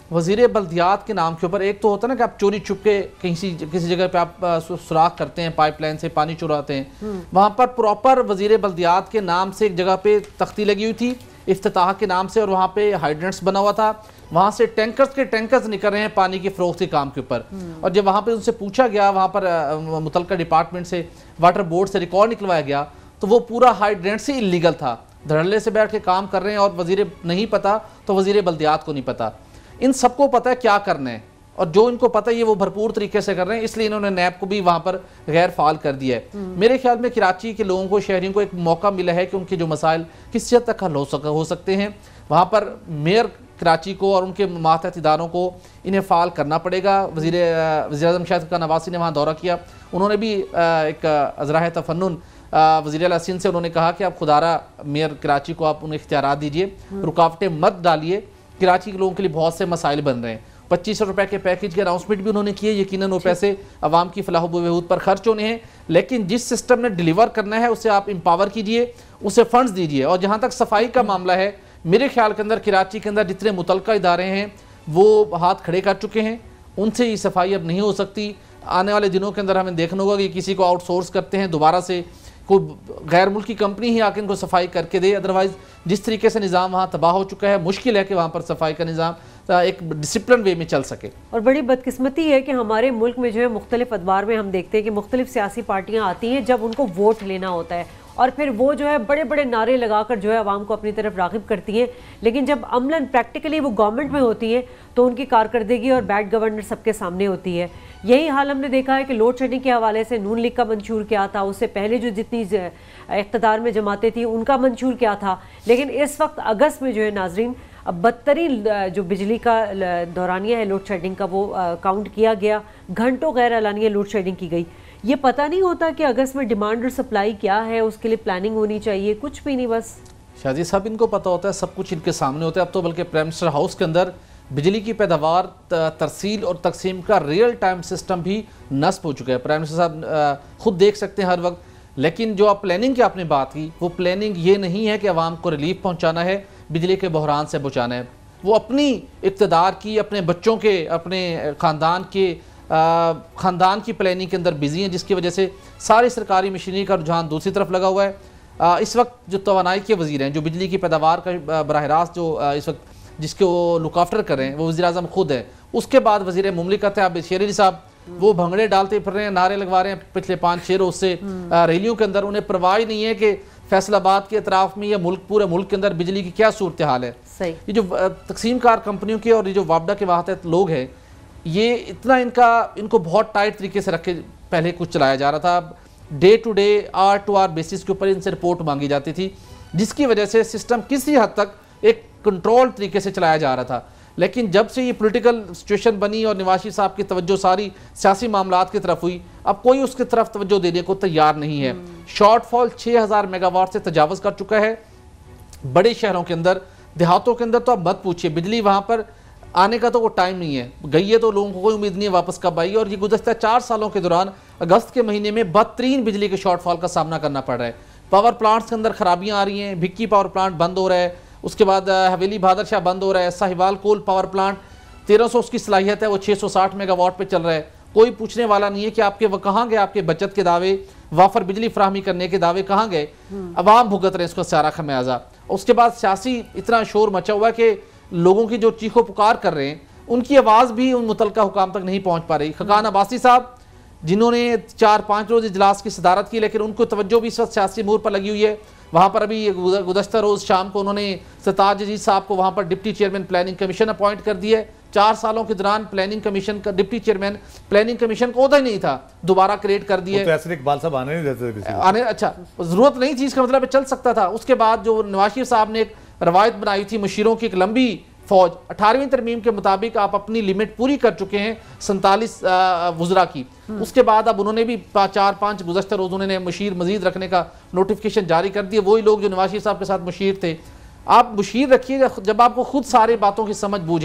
وزیر بلدیات کے نام کے اوپر ایک تو ہوتا ہے نا کہ آپ چوری چھپ کے کسی کسی جگہ پہ آپ سوراخ کرتے ہیں، پائپ لائن سے پانی چراتے ہیں، وہاں پر پراپر وزیر بلدیات کے نام سے ایک جگہ پہ تختی لگی ہوئی تھی افتتاح کے نام سے، اور وہاں پہ ہائیڈرنٹس بنا ہوا تھا، وہاں سے ٹینکرز کے ٹینکرز نکل رہے ہیں پانی کی فروخت کے کام کے اوپر. اور جب وہاں پہ ان سے پوچھا گیا، وہاں پر متعلقہ ڈپارٹمنٹ سے واٹر بورڈ سے ریکارڈ نکلوایا گیا، تو وہ پورا ہائیڈرنٹ سے انلیگل تھا. دھڑلے سے بیٹھ کے کام کر رہے ہیں اور وزیر نہیں پتا تو وزیر بلدیات کو نہیں پتا. ان سب کو پتہ ہے کیا کرنا ہے، اور جو ان کو پتہ ہے یہ وہ بھرپور طریقے سے کر رہے ہیں، اس لیے انہوں نے نیب کو بھی وہاں پر غیر فعال کر دیا ہے. میرے خیال میں کراچی کے لوگوں کو، شہریوں کو ایک موقع ملا ہے کہ ان کے جو مسائل کس حد تک حل ہو سکتے ہیں. وہاں پر میئر کراچی کو اور ان کے ماتحت اداروں کو انہیں فعال کرنا پڑے گا. وزیر وزیر اعظم شاہد خان نواسی نے وہاں دورہ کیا، انہوں نے بھی ایک ازراہ تفنن وزیر اعلیٰ سندھ سے انہوں نے کہا کہ آپ خدارہ میئر کراچی کو آپ انہیں اختیارات دیجئے، رکاوٹیں مت ڈالیے. کراچی کے لوگوں کے لیے بہت سے مسائل بن رہے ہیں. پچیس سو روپے کے پیکیج کے اناؤنسمنٹ بھی انہوں نے کیے، یقیناً وہ پیسے عوام کی فلاح و بہبود پر خرچ ہونے ہیں، لیکن جس سسٹم نے ڈیلیور کرنا ہے اسے آپ امپاور کیجئے، اسے فنڈز دیجئے. اور جہاں تک صفائی کا معاملہ ہے، میرے خیال کے اندر کراچی کے اندر جتنے متعلقہ ادارے ہیں وہ ہاتھ کھڑے کر چکے ہیں، ان سے یہ صفائی اب نہیں ہو سکتی. آنے والے دنوں کے اندر ہمیں دیکھنا ہوگا کہ کسی کو آؤٹ سورس کرتے ہیں، دوبارہ سے کوئی غیر ملکی کمپنی ہی آ کے ان کو صفائی کر کے دے. ادروائز جس طریقے سے نظام وہاں تباہ ہو چکا ہے، مشکل ہے کہ وہاں پر صفائی کا نظام ایک ڈسپلن وے میں چل سکے. اور بڑی بدقسمتی ہے کہ ہمارے ملک میں جو ہے مختلف ادوار میں ہم دیکھتے ہیں کہ مختلف سیاسی پارٹیاں آتی ہیں جب ان کو ووٹ لینا ہوتا ہے، اور پھر وہ جو ہے بڑے بڑے نعرے لگا کر جو ہے عوام کو اپنی طرف راغب کرتی ہیں، لیکن جب عملاً پریکٹیکلی وہ گورنمنٹ میں ہوتی ہیں تو ان کی کارکردگی اور بیڈ گورنر سب کے سامنے ہوتی ہے. یہی حال ہم نے دیکھا ہے کہ لوڈ شیڈنگ کے حوالے سے نون لیگ کا منشور کیا تھا، اس سے پہلے جو جتنی اقتدار میں جماعتیں تھیں ان کا منشور کیا تھا. لیکن اس وقت اگست میں جو ہے ناظرین اب بدترین جو بجلی کا دورانیہ ہے لوڈ شیڈنگ کا وہ کاؤنٹ کیا گیا، گھنٹوں غیر اعلانیہ لوڈ شیڈنگ کی گئی. یہ پتہ نہیں ہوتا کہ اگست میں ڈیمانڈ اور سپلائی کیا ہے، اس کے لیے پلاننگ ہونی چاہیے، کچھ بھی نہیں. بس شاہجی صاحب ان کو پتہ ہوتا ہے، سب کچھ ان کے سامنے ہوتا ہے. اب تو بلکہ پرائم منسٹر ہاؤس کے اندر بجلی کی پیداوار، ترسیل اور تقسیم کا ریئل ٹائم سسٹم بھی نصب ہو چکا ہے. پرائم منسٹر صاحب خود دیکھ سکتے ہیں ہر وقت. لیکن جو آپ پلاننگ کی آپ نے بات کی، وہ پلاننگ یہ نہیں ہے کہ عوام کو ریلیف پہنچانا ہے، بجلی کے بحران سے بچانا ہے. وہ اپنی اقتدار کی، اپنے بچوں کے، اپنے خاندان کے خاندان کی پلاننگ کے اندر بزی ہیں، جس کی وجہ سے ساری سرکاری مشینری کا رجحان دوسری طرف لگا ہوا ہے. اس وقت جو توانائی کے وزیر ہیں، جو بجلی کی پیداوار کا براہ راست جو اس وقت جس کے وہ لک آفٹر کر رہے ہیں، وہ وزیر اعظم خود ہے. اس کے بعد وزیر مملکت ہے عابد شیر علی صاحب، وہ بھنگڑے ڈالتے پھر رہے ہیں، نعرے لگوا رہے ہیں پچھلے پانچ چھ روز سے ریلیوں کے اندر. انہیں پرواہ نہیں ہے کہ فیصل آباد کے اطراف میں یا ملک پورے ملک کے اندر بجلی کی کیا صورتحال ہے. یہ جو تقسیم کار کمپنیوں کے اور یہ جو وابڈا کے ماتحت لوگ ہیں، یہ اتنا ان کا ان کو بہت ٹائٹ طریقے سے رکھ کے پہلے کچھ چلایا جا رہا تھا. Day to day, R to R basis کے اوپر ان سے رپورٹ مانگی جاتی تھی، جس کی وجہ سے سسٹم کسی حد تک ایک کنٹرول طریقے سے چلایا جا رہا تھا. لیکن جب سے یہ پولیٹیکل سچویشن بنی اور نواز شریف صاحب کی توجہ ساری سیاسی معاملات کی طرف ہوئی، اب کوئی اس کی طرف توجہ دینے کو تیار نہیں ہے. شارٹ فال چھ ہزار میگا واٹ سے تجاوز کر چکا ہے. بڑے شہروں کے اندر، دیہاتوں کے اندر تو اب مت پوچھئے، بجلی وہاں پر آنے کا تو وہ ٹائم نہیں ہے. گئی ہے تو لوگوں کو کوئی امید نہیں ہے واپس کب آئی. اور یہ گزشتہ چار سالوں کے دوران اگست کے مہینے میں بدترین بجلی کے شارٹ فال کا سامنا کرنا پڑ رہا ہے. پاور پلانٹس کے اندر خرابیاں آ رہی ہیں. بھکی پاور پلانٹ بند ہو رہا ہے، اس کے بعد حویلی بہادر شاہ بند ہو رہا ہے. ساہیوال کول پاور پلانٹ تیرہ سو اس کی صلاحیت ہے، وہ چھ سو ساٹھ میگا واٹ پہ چل رہا ہے. کوئی پوچھنے والا نہیں ہے کہ آپ کے وہ کہاں گئے، آپ کے بچت کے دعوے، وافر بجلی فراہمی کرنے کے دعوے کہاں گئے. عوام بھگت رہے ہیں اس کا سارا خمیازہ. اس کے بعد سیاسی اتنا شور مچا ہوا ہے کہ لوگوں کی جو چیخو پکار کر رہے ہیں ان کی آواز بھی ان متعلقہ حکام تک نہیں پہنچ پا رہی. خاقان عباسی صاحب جنہوں نے چار پانچ روز اجلاس کی صدارت کی، لیکن ان کو توجہ بھی اس وقت سیاسی امور پر لگی ہوئی ہے. وہاں پر ابھی گزشتہ روز شام کو انہوں نے ستاج عزیز صاحب کو وہاں پر deputy chairman planning commission appoint کر دی ہے. چار سالوں کے دوران پلاننگ کمیشن کا ڈپٹی چیئرمین پلاننگ کمیشن کو عہدہ ہی نہیں تھا، دوبارہ کریٹ کر دی ہے. تو ایسے اقبال صاحب آنے نہیں دیتے کسی آنے اچھا ضرورت نہیں تھی، اس کا مطلب چل سکتا تھا. اس کے بعد جو نواز شریف صاحب نے ایک روایت بنائی تھی مشیروں کی ایک لمبی فوج، اٹھارہویں ترمیم کے مطابق آپ اپنی لیمٹ پوری کر چکے ہیں سینتالیس وزراء کی. اس کے بعد اب انہوں نے بھی چار پانچ گزشتہ روز انہوں نے مشیر مزید رکھنے کا نوٹیفیکیشن جاری کر دیا. وہی لوگ جو نواز شریف صاحب کے ساتھ مشیر تھے، آپ مشیر رکھیے جب آپ کو خود سارے باتوں کی سمجھ بوجھ ہے.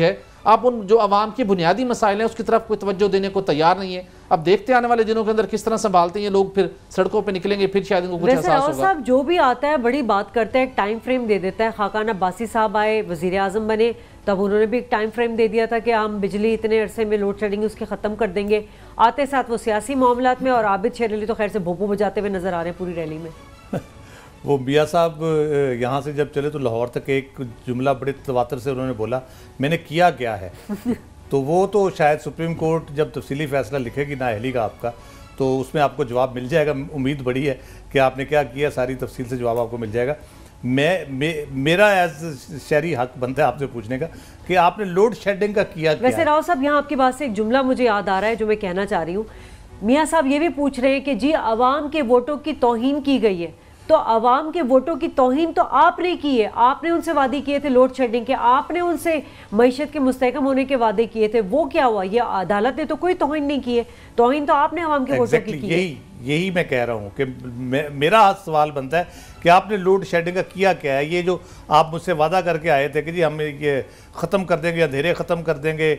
آپ ان جو عوام کے بنیادی مسائل ہیں اس کی طرف کوئی توجہ دینے کو تیار نہیں ہے. اب دیکھتے آنے والے دنوں کے اندر کس طرح سنبھالتے ہیں یہ لوگ, پھر سڑکوں پہ نکلیں گے, پھر شاید ان کو کچھ احساس ہوگا. صاحب جو بھی آتا ہے بڑی بات کرتا ہے, ایک ٹائم فریم دے دیتا ہے. خاقان عباسی صاحب آئے, وزیر اعظم بنے, تب انہوں نے بھی ایک ٹائم فریم دے دیا تھا کہ ہم بجلی اتنے عرصے میں لوڈ شیڈنگ اس کے ختم کر دیں گے. آتے ساتھ وہ سیاسی معاملات میں, اور عابد شیر علی تو خیر سے بھوپو بجاتے ہوئے نظر آ رہے ہیں پوری ریلی میں. وہ میاں صاحب یہاں سے جب چلے تو لاہور تک ایک جملہ بڑے تواتر سے انہوں نے بولا, میں نے کیا کیا ہے. تو وہ تو شاید سپریم کورٹ جب تفصیلی فیصلہ لکھے گی نااہلی کا آپ کا, تو اس میں آپ کو جواب مل جائے گا. امید بڑی ہے کہ آپ نے کیا کیا, ساری تفصیل سے جواب آپ کو مل جائے گا. میں میرا ایز شہری حق بنتا ہے آپ سے پوچھنے کا کہ آپ نے لوڈ شیڈنگ کا کیا کیا. ویسے راؤ صاحب یہاں آپ کی بات سے ایک جملہ مجھے یاد آ رہا ہے جو میں کہنا چاہ رہی ہوں. میاں صاحب یہ بھی پوچھ رہے ہیں کہ جی عوام کے ووٹوں کی توہین کی گئی ہے, تو عوام کے ووٹوں کی توہین تو آپ نے کی ہے. آپ نے ان سے وعدے کیے تھے لوڈ شیڈنگ کے, آپ نے ان سے معیشت کے مستحکم ہونے کے وعدے کیے تھے, وہ کیا ہوا؟ یہ عدالت نے تو کوئی توہین نہیں کی ہے, توہین تو آپ نے عوام کے ووٹوں کی کی ہے. یہی یہی میں کہہ رہا ہوں کہ میرا سوال بنتا ہے کہ آپ نے لوڈ شیڈنگ کا کیا کیا ہے. یہ جو آپ مجھ سے وعدہ کر کے آئے تھے کہ جی ہم یہ ختم کر دیں گے, اندھیرے ختم کر دیں گے,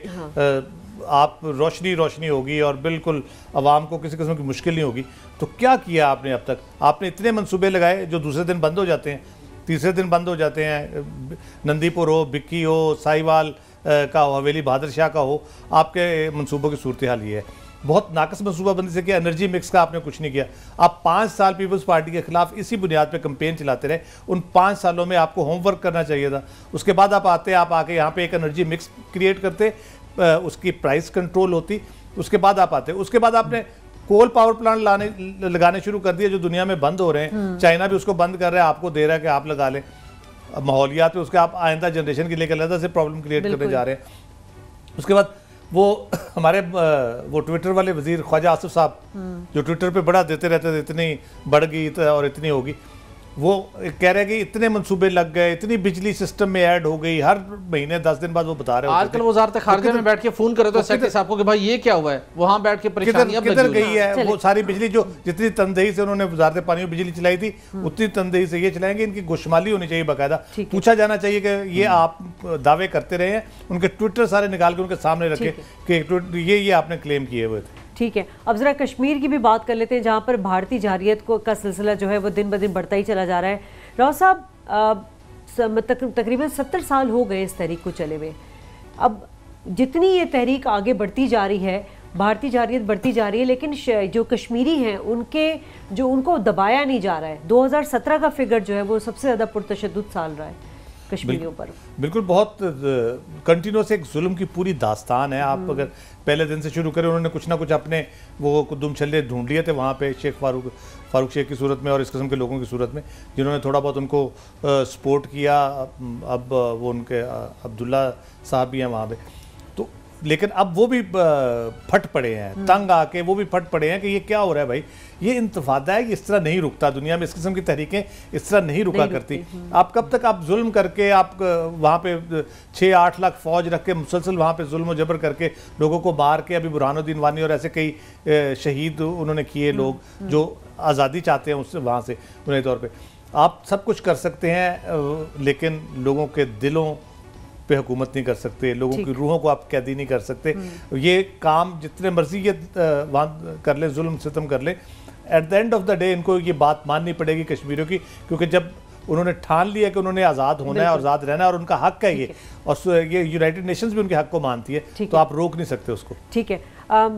آپ روشنی روشنی ہوگی اور بالکل عوام کو کسی قسم کی مشکل نہیں ہوگی, تو کیا کیا آپ نے اب تک؟ آپ نے اتنے منصوبے لگائے جو دوسرے دن بند ہو جاتے ہیں, تیسرے دن بند ہو جاتے ہیں. نندی پور ہو, بکی ہو, سائیوال کا ہو, حویلی بہادر شاہ کا ہو, آپ کے منصوبوں کی صورتحال یہ ہے. بہت ناقص منصوبہ بندی سے کیا. انرجی مکس کا آپ نے کچھ نہیں کیا. آپ پانچ سال پیپلز پارٹی کے خلاف اسی بنیاد پہ کمپین چلاتے رہے. ان پانچ سالوں میں آپ کو ہوم ورک کرنا چاہیے تھا. اس کے بعد آپ آتے, آپ آ کے یہاں پہ ایک انرجی مکس کریٹ کرتے, اس کی پرائس کنٹرول ہوتی, اس کے بعد آپ آتے. اس کے بعد آپ نے کول پاور پلانٹ لانے لگانے شروع کر دیے جو دنیا میں بند ہو رہے ہیں. چائنا بھی اس کو بند کر رہا ہے, آپ کو دے رہا ہے کہ آپ لگا لیں. ماحولیات پہ اس کے آپ آئندہ جنریشن کے لے کے علیحدہ سے پرابلم کریٹ کرنے جا رہے ہیں. اس کے بعد وہ ہمارے وہ ٹویٹر والے وزیر خواجہ آصف صاحب جو ٹویٹر پہ بڑا دیتے رہتے تھے, اتنی بڑھ گئی اور اتنی ہوگی, وہ کہہ رہے کہ اتنے منصوبے لگ گئے, اتنی بجلی سسٹم میں ایڈ ہو گئی, ہر مہینے دس دن بعد وہ بتا رہے ہوتے تھے. آج کل وزارت خارجہ میں بیٹھ کے فون کرے تو سیکرٹری صاحب کو کہ بھائی یہ کیا ہوا ہے, وہاں بیٹھ کے پریشانیاں کدھر گئی ہے. وہ ساری بجلی جو جتنی تندہی سے انہوں نے وزارت پانی میں بجلی چلائی تھی اتنی تندہی سے یہ چلائیں گے. ان کی گوشمالی ہونی چاہیے باقاعدہ. پوچھا جانا چاہیے کہ یہ آپ دعوے کرتے رہے ہیں, ان کے ٹویٹر سارے نکال کے ان کے سامنے رکھے کہ یہ یہ آپ نے کلیم کیے ہوئے تھے. ٹھیک ہے, اب ذرا کشمیر کی بھی بات کر لیتے ہیں جہاں پر بھارتی جارحیت کو کا سلسلہ جو ہے وہ دن بدن بڑھتا ہی چلا جا رہا ہے. راؤ صاحب تقریباً ستر سال ہو گئے اس تحریک کو چلے ہوئے. اب جتنی یہ تحریک آگے بڑھتی جا رہی ہے, بھارتی جارحیت بڑھتی جا رہی ہے, لیکن جو کشمیری ہیں ان کے جو ان کو دبایا نہیں جا رہا ہے. دو ہزار سترہ کا فگر جو ہے وہ سب سے زیادہ پرتشدد سال رہا ہے کشمیریوں پر. بالکل بہت کنٹینیوس ایک ظلم کی پوری داستان ہے. آپ اگر پہلے دن سے شروع کریں, انہوں نے کچھ نہ کچھ اپنے وہ دم چھلے ڈھونڈ لیے تھے وہاں پہ شیخ فاروق فاروق شیخ کی صورت میں اور اس قسم کے لوگوں کی صورت میں جنہوں نے تھوڑا بہت ان کو سپورٹ کیا. اب وہ ان کے عبداللہ صاحب بھی ہیں وہاں پہ, تو لیکن اب وہ بھی پھٹ پڑے ہیں, تنگ آ کے وہ بھی پھٹ پڑے ہیں کہ یہ کیا ہو رہا ہے بھائی, یہ انتفاضہ ہے, یہ اس طرح نہیں رکتا. دنیا میں اس قسم کی تحریکیں اس طرح نہیں رکا کرتی. آپ کب تک آپ ظلم کر کے آپ وہاں پہ چھ آٹھ لاکھ فوج رکھ کے مسلسل وہاں پہ ظلم و جبر کر کے لوگوں کو مار کے, ابھی برہان الدین وانی اور ایسے کئی شہید انہوں نے کیے لوگ جو آزادی چاہتے ہیں اس سے وہاں سے. بنیادی طور پہ آپ سب کچھ کر سکتے ہیں لیکن لوگوں کے دلوں پہ حکومت نہیں کر سکتے, لوگوں کی روحوں کو آپ قیدی نہیں کر سکتے. یہ کام جتنے مرضی یہ وہاں کر لیں, ظلم ستم کر لیں, at the end of the day ان کو یہ بات ماننی پڑے گی کشمیریوں کی, کیونکہ جب انہوں نے ٹھان لیا کہ انہوں نے آزاد ہونا ہے اور آزاد رہنا ہے اور ان کا حق ہے یہ, اور یہ یونائٹڈ نیشنز بھی ان کے حق کو مانتی ہے, تو آپ روک نہیں سکتے اس کو. ٹھیک ہے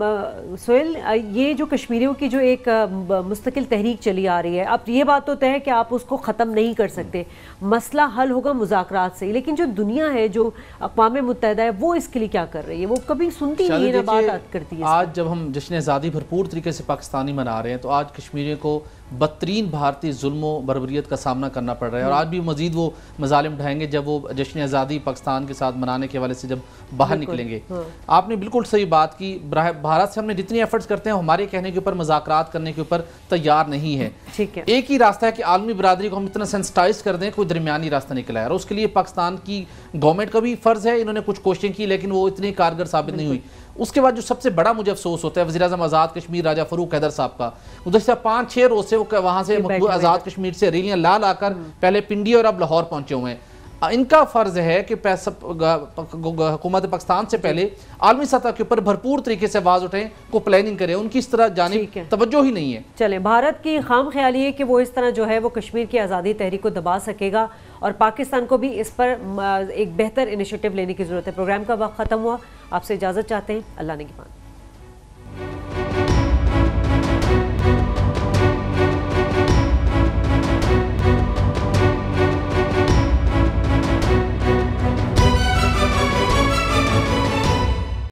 سہیل, یہ جو کشمیریوں کی جو ایک مستقل تحریک چلی آ رہی ہے, اب یہ بات تو طے ہے کہ آپ اس کو ختم نہیں کر سکتے, مسئلہ حل ہوگا مذاکرات سے, لیکن جو دنیا ہے جو اقوام متحدہ ہے وہ اس کے لیے کیا کر رہی ہے؟ وہ کبھی سنتی نہیں ہے, بات کرتی ہے. آج جب ہم جشن آزادی بھرپور طریقے سے پاکستانی منا رہے ہیں تو آج کشمیریوں کو بدترین بھارتی ظلم و بربریت کا سامنا کرنا پڑ رہا ہے, اور آج بھی مزید وہ مظالم اٹھائیں گے جب وہ جشن آزادی پاکستان کے ساتھ منانے کے حوالے سے جب باہر نکلیں گے. آپ نے بالکل صحیح بات کی, بھارت سے ہم نے جتنی ایفرٹس کرتے ہیں ہمارے کہنے کے اوپر مذاکرات کرنے کے اوپر تیار نہیں ہے. ایک ہی راستہ ہے کہ عالمی برادری کو ہم اتنا سینسٹائز کر دیں, کوئی درمیانی راستہ نکلا ہے, اور اس کے لیے پاکستان کی گورنمنٹ کا بھی فرض ہے. انہوں نے کچھ کوششیں کی لیکن وہ اتنی کارگر ثابت نہیں ہوئی. اس کے بعد جو سب سے بڑا مجھے افسوس ہوتا ہے وزیر اعظم آزاد کشمیر راجہ فاروق حیدر صاحب کا, گزشتہ پانچ چھ روز سے وہ وہاں سے آزاد کشمیر سے ریلیاں لا لا کر پہلے پنڈی اور اب لاہور پہنچے ہوئے ہیں. ان کا فرض ہے کہ حکومت پاکستان سے پہلے عالمی سطح کے اوپر بھرپور طریقے سے آواز اٹھیں، کو پلاننگ کریں، ان کی اس طرح جانب توجہ ہی نہیں ہے۔ چلیں، بھارت کی خام خیالی ہے کہ وہ اس طرح جو ہے وہ کشمیر کی آزادی تحریک کو دبا سکے گا، اور پاکستان کو بھی اس پر ایک بہتر انیشیٹو لینے کی ضرورت ہے۔ پروگرام کا وقت ختم ہوا، آپ سے اجازت چاہتے ہیں، اللہ نگہبان۔